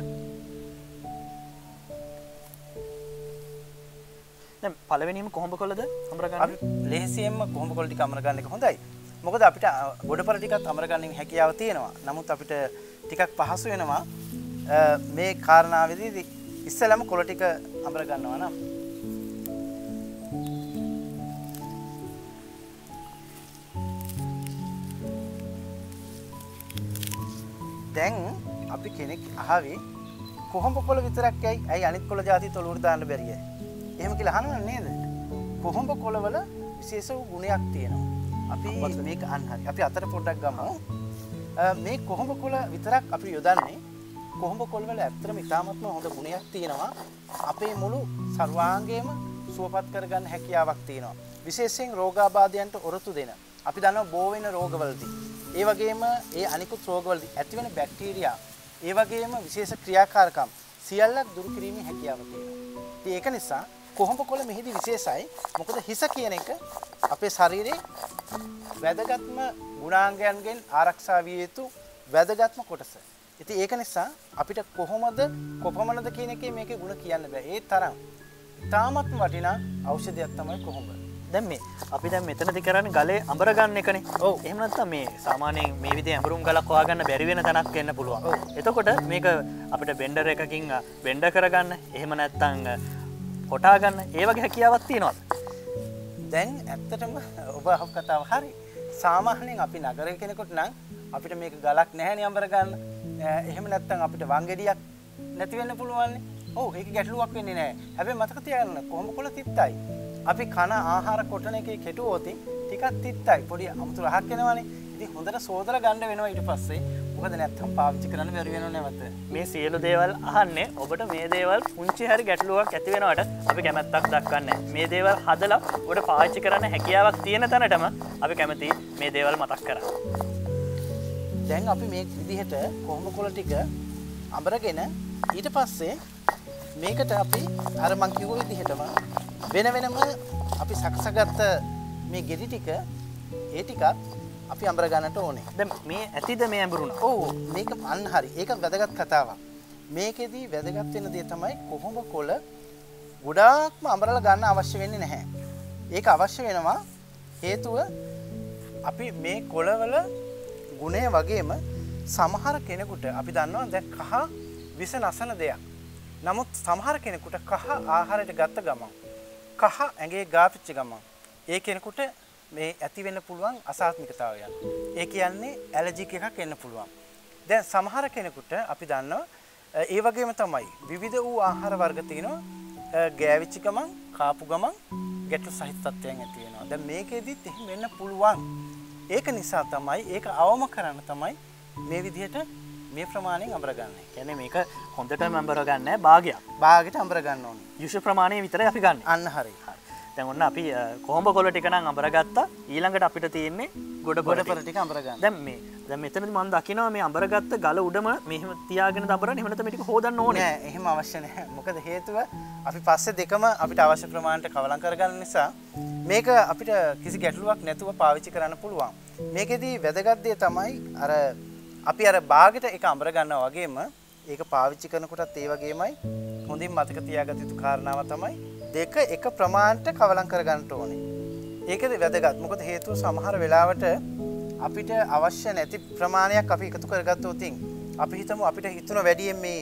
දැන් පළවෙනිම කොහොඹ කොළද අමර ගන්න? අපි ලෙහෙසියෙන්ම කොහොඹ කොළ ටික අමර ගන්න එක හොඳයි. මොකද අපිට ගොඩපර ටිකත් අමර ගන්න හැකියාව තියෙනවා. නමුත් අපිට ටිකක් පහසු වෙනවා මේ කාරණාවේදී ඉස්සෙල්ලාම කොළ ටික අමර ගන්නවා නම්. දැන් අපි කෙනෙක් අහවි කොහොඹ කොළ විතරක් ඇයි අනිත් කොළ જાති තොලුවට දාන්න බැරියයි. එහෙම කියලා අහනවද නේද? කොහොඹ කොළවල විශේෂ වූ ගුණයක් තියෙනවා. අපි මේක අන්හරි. අපි අතට පොඩ්ඩක් ගමු. මේ කොහොඹ කොළ විතරක් අපි යොදන්නේ කොහොඹ කොළ වල ඇත්තටම ඉතාමත්ම හොඳ ගුණයක් තියෙනවා. අපේ මුළු සර්වාංගයම සුවපත් කරගන්න හැකියාවක් තියෙනවා. විශේෂයෙන් රෝගාබාධයන්ට ඔරොත්තු දෙන. අපි දන්නවා බෝ වෙන රෝගවලදී ඒ වගේම ඒ අනිකුත් රෝගවලදී ඇතිවෙන බැක්ටීරියා ඒ වගේම විශේෂ ක්‍රියාකාරකම් සියල්ලක් දුරු කිරීමේ හැකියාව තියෙනවා. ඉතින් ඒක නිසා කොහොඹ කොළ මෙහිදී විශේෂයි. මොකද හිස කියන එක අපේ ශරීරයේ වැදගත්ම ගුණාංගයන්ගෙන් ආරක්ෂා විය යුතු වැදගත්ම කොටස. ඉතින් ඒක නිසා අපිට කොහොමද කොපමණද කියන එකේ මේකේ ಗುಣ කියන්න බෑ. ඒ තරම් තාමත්ම වටිනා ඖෂධයක් තමයි කොහොඹ. දැන් මේ අපි දැන් මෙතනදී කරන්නේ ගලේ අඹර ගන්න එකනේ. ඔව්. එහෙම නැත්නම් මේ සාමාන්‍යයෙන් මේ විදිහේ අඹරුම් ගලක් හොයාගන්න බැරි වෙන තැනක් වෙන්න පුළුවන්. ඔව්. එතකොට මේක අපිට බෙන්ඩර් එකකින් බෙන්ඩර් කරගන්න, එහෙම නැත්නම් කොටා ගන්න, ඒ වගේ හැකියාවක් තියෙනවද? දැන් ඇත්තටම ඔබ අහපු කතාව හරි. සාමාන්‍යයෙන් අපි නගරේ කෙනෙකුට නම් අපිට මේක ගලක් නැහැනේ අඹර ගන්න. එහෙම නැත්නම් අපිට වංගෙඩියක් නැති වෙන්න පුළුවන්. ඔව් ඒක ගැටලුවක් වෙන්නේ නැහැ. හැබැයි මතක තියාගන්න කොහොම කොළ තිත්තයි. අපි කන ආහාර කොටන එකේ කෙටුවොත් ටිකක් තිත්තයි. පොඩි අමුතු රහක් එනවනේ. ඉතින් හොඳට සෝදලා ගන්න වෙනවා ඊට පස්සේ. මොකද නැත්තම් පාවිච්චි කරන්න බැරි වෙනව නැවත. මේ සියලු දේවල් අහන්නේ ඔබට මේ දේවල් පුංචි හරි ගැටලුවක් ඇති වෙනවට අපි කැමැත්තක් දක්වන්නේ. මේ දේවල් හදලා ඔබට පාවිච්චි කරන්න හැකියාවක් තියෙන තැනටම අපි කැමැති මේ දේවල් මතක් කරන්න. දැන් අපි මේ විදිහට කොහොඹ කොළ ටික අඹරගෙන ඊට පස්සේ මේකට අපි අර මං කිව්ව විදිහටම වෙන වෙනම අපි සකසගත්ත මේ ගෙඩි ටික ඒ ටිකත් අපි අඹර ගන්නට ඕනේ. දැන් මේ ඇතිද මේ අඹරුණ? ඔව් මේක අන්න හරි. ඒක වැදගත් කතාවක්. මේකෙදි වැදගත් වෙන දේ තමයි කොහොඹ කොළ ගොඩාක්ම අඹරලා ගන්න අවශ්‍ය වෙන්නේ නැහැ. ඒක අවශ්‍ය වෙනවා හේතුව අපි මේ කොළවල ගුණය වගේම සමහර කෙනෙකුට අපි දන්නවා දැන් කහ විස නසන දෙයක්. නමුත් සමහර කෙනෙකුට කහ ආහාරයට ගත්ත ගමන් කහ ඇඟේ ගාපිච්ච ගමන් ඒ කෙනෙකුට මේ ඇති වෙන්න පුළුවන් අසාත්මිකතාවයන්. ඒ කියන්නේ ඇලර්ජික් එකක් එන්න පුළුවන්. දැන් සමහර කෙනෙකුට අපි දන්නවා ඒ වගේම තමයි විවිධ වූ ආහාර වර්ග තියෙනවා. ගෑවිච්ච ගමන් කාපු ගමන් ගැටලු සහිත තත්ත්වයන් ඇති වෙනවා. දැන් මේකෙදිත් එහෙම වෙන්න පුළුවන්. ඒක නිසා තමයි ඒක අවම කරන්න තමයි මේ විදිහට මේ ප්‍රමාණයෙන් අඹර ගන්න. කියන්නේ මේක හොඳටම අඹර ගන්න නැහැ භාගයක්. භාගයට අඹර ගන්න ඕනේ. යුෂ ප්‍රමාණය විතරයි අපි ගන්න. අන්න හරි. දැන් ඔන්න අපි කොහොඹ කොළ ටික නම් අඹර ගත්තා. ඊළඟට අපිට තියෙන්නේ ගොඩපොර ටික අඹර ගන්න. දැන් මෙතනදී මම දකිනවා මේ අඹර ගත්ත ගල උඩම මෙහෙම තියාගෙන දඹරන්නේ. එහෙම නැත්නම් මේ ටික හොදන්න ඕනේ. නෑ එහෙම අවශ්‍ය නැහැ. මොකද හේතුව අපි පස්සේ දෙකම අපිට අවශ්‍ය ප්‍රමාණයට කවලම් කරගන්න නිසා මේක අපිට කිසි ගැටලුවක් නැතුව පාවිච්චි කරන්න පුළුවන්. මේකෙදි වැදගත් දේ තමයි අර අපි අර බාගෙට එක අඹර ගන්නවා වගේම ඒක පාවිච්චි කරනකොටත් ඒ වගේමයි හොඳින් මතක තියාගත යුතු කාරණාව තමයි දෙක එක ප්‍රමාණයට කවලම් කරගන්න ඕනේ. ඒකද වැදගත්. මොකද හේතුව සමහර වෙලාවට අපිට අවශ්‍ය නැති ප්‍රමාණයක් අපි එකතු කරගත්තොත් අපි හිතමු අපිට හිතුන වැඩියෙන් මේ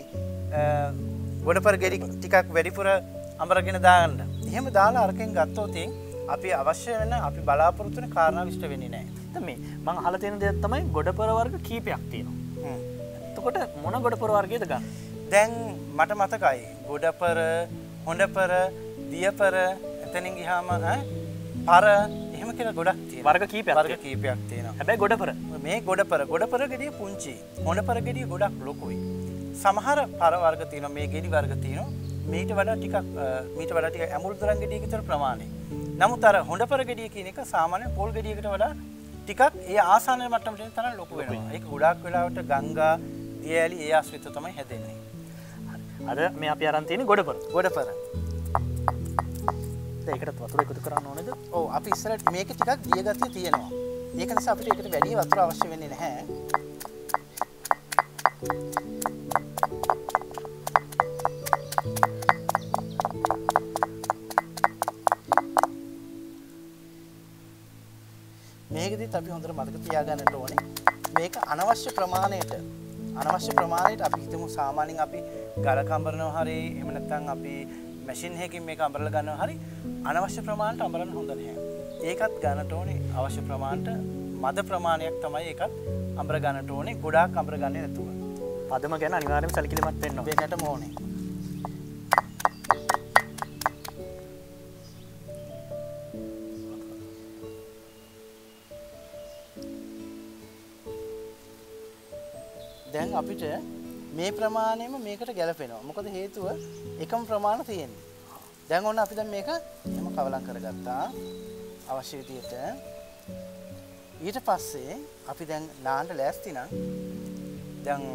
ගොඩපර ගෙඩි ටිකක් වැඩිපුර අඹරගෙන දාන්න. එහෙම දාලා අරකින් ගත්තොත් අපි අවශ්‍ය වෙන අපි බලාපොරොත්තු වෙන කාරණා විශ්ත වෙන්නේ නැහැ. දැන් මේ මම අහලා තියෙන දෙයක් තමයි ගොඩපර වර්ග කීපයක් තියෙනවා. එතකොට මොන ගොඩපර වර්ගයද ගන්න? දැන් මට මතකයි ගොඩපර, හොඬපර, දියපර, එතනින් ගියාම පර එහෙම කියලා ගොඩක් තියෙනවා. වර්ග කීපයක් තියෙනවා. හැබැයි ගොඩපර මේ ගොඩපර ගෙඩිය පුංචි. හොඬපර ගෙඩිය ගොඩක් ලොකුයි. සමහර පර වර්ග තියෙනවා මේ ගෙඩි වර්ග තියෙනවා. මීට වඩා ටිකක් ඇඹුල් දරන් ගෙඩියක විතර ප්‍රමාණය. නමුත් අර හොඬපර ගෙඩිය කියන එක සාමාන්‍ය පොල් ගෙඩියකට වඩා ටිකක් ඒ ආසන්න මට්ටමට තරම් ලොකු වෙනවා. ඒක ගොඩාක් වෙලාවට ගංගා, දියඇලි ඒ ආශ්‍රිතව තමයි හැදෙන්නේ. අද මේ අපි අරන් තියෙන්නේ ගොඩපර. දැන් ඒකට වතුර එකතු කරන්න ඕනේද? ඔව් අපි ඉස්සරහට මේක ටිකක් දිය ගතිය තියෙනවා. ඒක නිසා අපිට ඒකට වැඩි වතුර අවශ්‍ය වෙන්නේ නැහැ. මේකෙදිත් අපි හොඳට මතක තියාගන්නට ඕනේ මේක අනවශ්‍ය ප්‍රමාණයට අපි හිතමු සාමාන්‍යයෙන් අපි ගල කඹරනවා හරි එහෙම නැත්නම් අපි මැෂින් එකකින් මේක අඹරලා ගන්නවා හරි අනවශ්‍ය ප්‍රමාණයට අඹරන්න හොඳ නැහැ. ඒකත් ගන්නට ඕනේ අවශ්‍ය ප්‍රමාණයට මද ප්‍රමාණයක් තමයි ඒකත් අඹර ගන්නට ඕනේ. ගොඩාක් අඹර ගන්නේ නැතුව. පදම ගැන අනිවාර්යයෙන්ම සැලකිලිමත් වෙන්න ඕනේ. වෙන්නට ඕනේ. දැන් අපිට මේ ප්‍රමාණයම මේකට ගැලපෙනවා. මොකද හේතුව එකම ප්‍රමාණ තියෙන්නේ. දැන් ඔන්න අපි දැන් මේක එහෙම කවලම් කරගත්තා අවශ්‍ය විදියට. ඊට පස්සේ අපි දැන් නාන්න ලෑස්ති නම් දැන්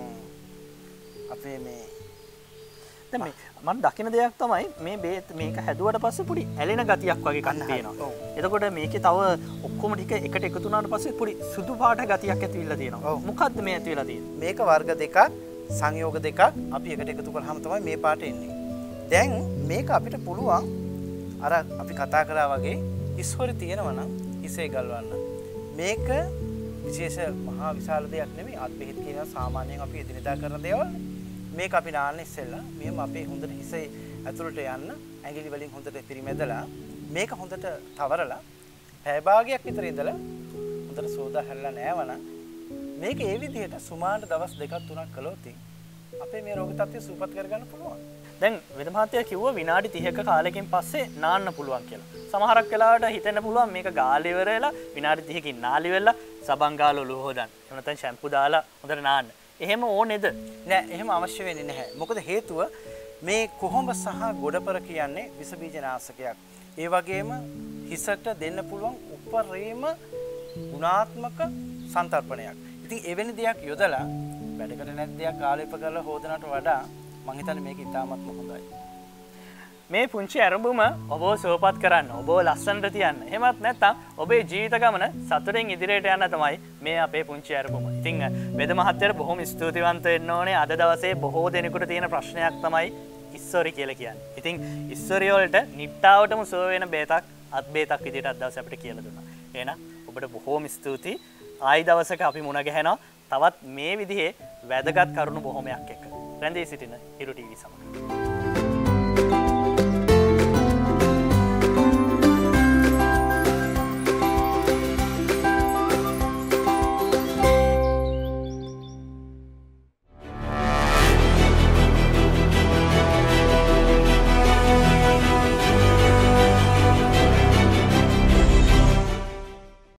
අපේ මේ දැන් මේ මම දකින දෙයක් තමයි මේ මේක හැදුවට පස්සේ පොඩි ඇලෙන ගතියක් වගේ කන්න තියෙනවා. එතකොට මේකේ තව ඔක්කොම ටික එකට එකතු වුණාට පස්සේ පොඩි සුදු පාට ගතියක් ඇතිවිලා තියෙනවා. මොකද්ද මේ ඇතිවිලා තියෙන්නේ? මේක වර්ග දෙකක් සංයෝග දෙකක් අපි එකට එකතු කරාම තමයි මේ පාට එන්නේ. දැන් මේක අපිට පුළුවන් අර අපි කතා කරා වගේ ඉස්වර තියෙනවා නම් ඉසේ ගල්වන්න. මේක විශේෂ මහා විශාල දෙයක් නෙමෙයි. අත් බෙහෙත් කියනවා සාමාන්‍යයෙන් අපි එදිනෙදා කරන දේවල්. මේක අපි නාන්න ඉස්සෙල්ලා මෙහෙම අපේ හොඳට හිසේ ඇතුළට යන්න ඇඟිලි වලින් හොඳට පිරිමැදලා මේක හොඳට තවරලා පැය භාගයක් විතර ඉඳලා හොඳට සෝදා හැල්ලා නෑවනම් මේක ඒ විදිහට සුමාන දවස් 2-3ක් කළොත් අපේ මේ රෝග තත්ත්වය සුවපත් කරගන්න පුළුවන්. දැන් වෙද මහත්තයා කිව්වා විනාඩි 30ක කාලෙකින් පස්සේ නාන්න පුළුවන් කියලා. සමහරක් වෙලාවට හිතෙන්න පුළුවන් මේක ගාලේ ඉවර වෙලා විනාඩි 30කින් නාලි වෙලා සබන් ගාලා ඔලුව හොදන්න. එහෙම නැත්නම් ෂැම්පු දාලා හොඳට නාන්න. එහෙම ඕනේද? නෑ එහෙම අවශ්‍ය වෙන්නේ නැහැ. මොකද හේතුව මේ කොහොඹ සහ ගොඩපර කියන්නේ විස බීජ නාශකයක්. ඒ වගේම හිසට දෙන්න පුළුවන් උපරිම ගුණාත්මක සංතරපණයක්. ඉතින් එවැනි දෙයක් යොදලා වැඩකට නැති දෙයක් කාලෙප කරලා හොදනට වඩා මං හිතන්නේ මේක ඉතාමත්ම හොඳයි. මේ පුංචි ඇරඹුම ඔබව සුවපත් කරන්න, ඔබව ලස්සනට තියන්න. එහෙමත් නැත්නම් ඔබේ ජීවිත ගමන සතුටින් ඉදිරියට යන්න තමයි මේ අපේ පුංචි ඇරඹුම. ඉතින් වෙද මහත්තයාට බොහොම ස්තුතිවන්ත වෙන්න ඕනේ. අද දවසේ බොහෝ දෙනෙකුට තියෙන ප්‍රශ්නයක් තමයි ඉස්සොරි කියලා කියන්නේ. ඉතින් ඉස්සොරි වලට නිට්ටාවටම සුව වෙන බේතක් අත් බේතක් විදිහට අද දවසේ අපිට කියලා දුන්නා. එහෙනම් ඔබට බොහොම ස්තුතියි. ආයි දවසක අපි මුණ ගැහෙනවා තවත් මේ විදිහේ වැදගත් කරුණු බොහොමයක් එක්ක. රැඳී සිටින හිරු ටීවී සමග.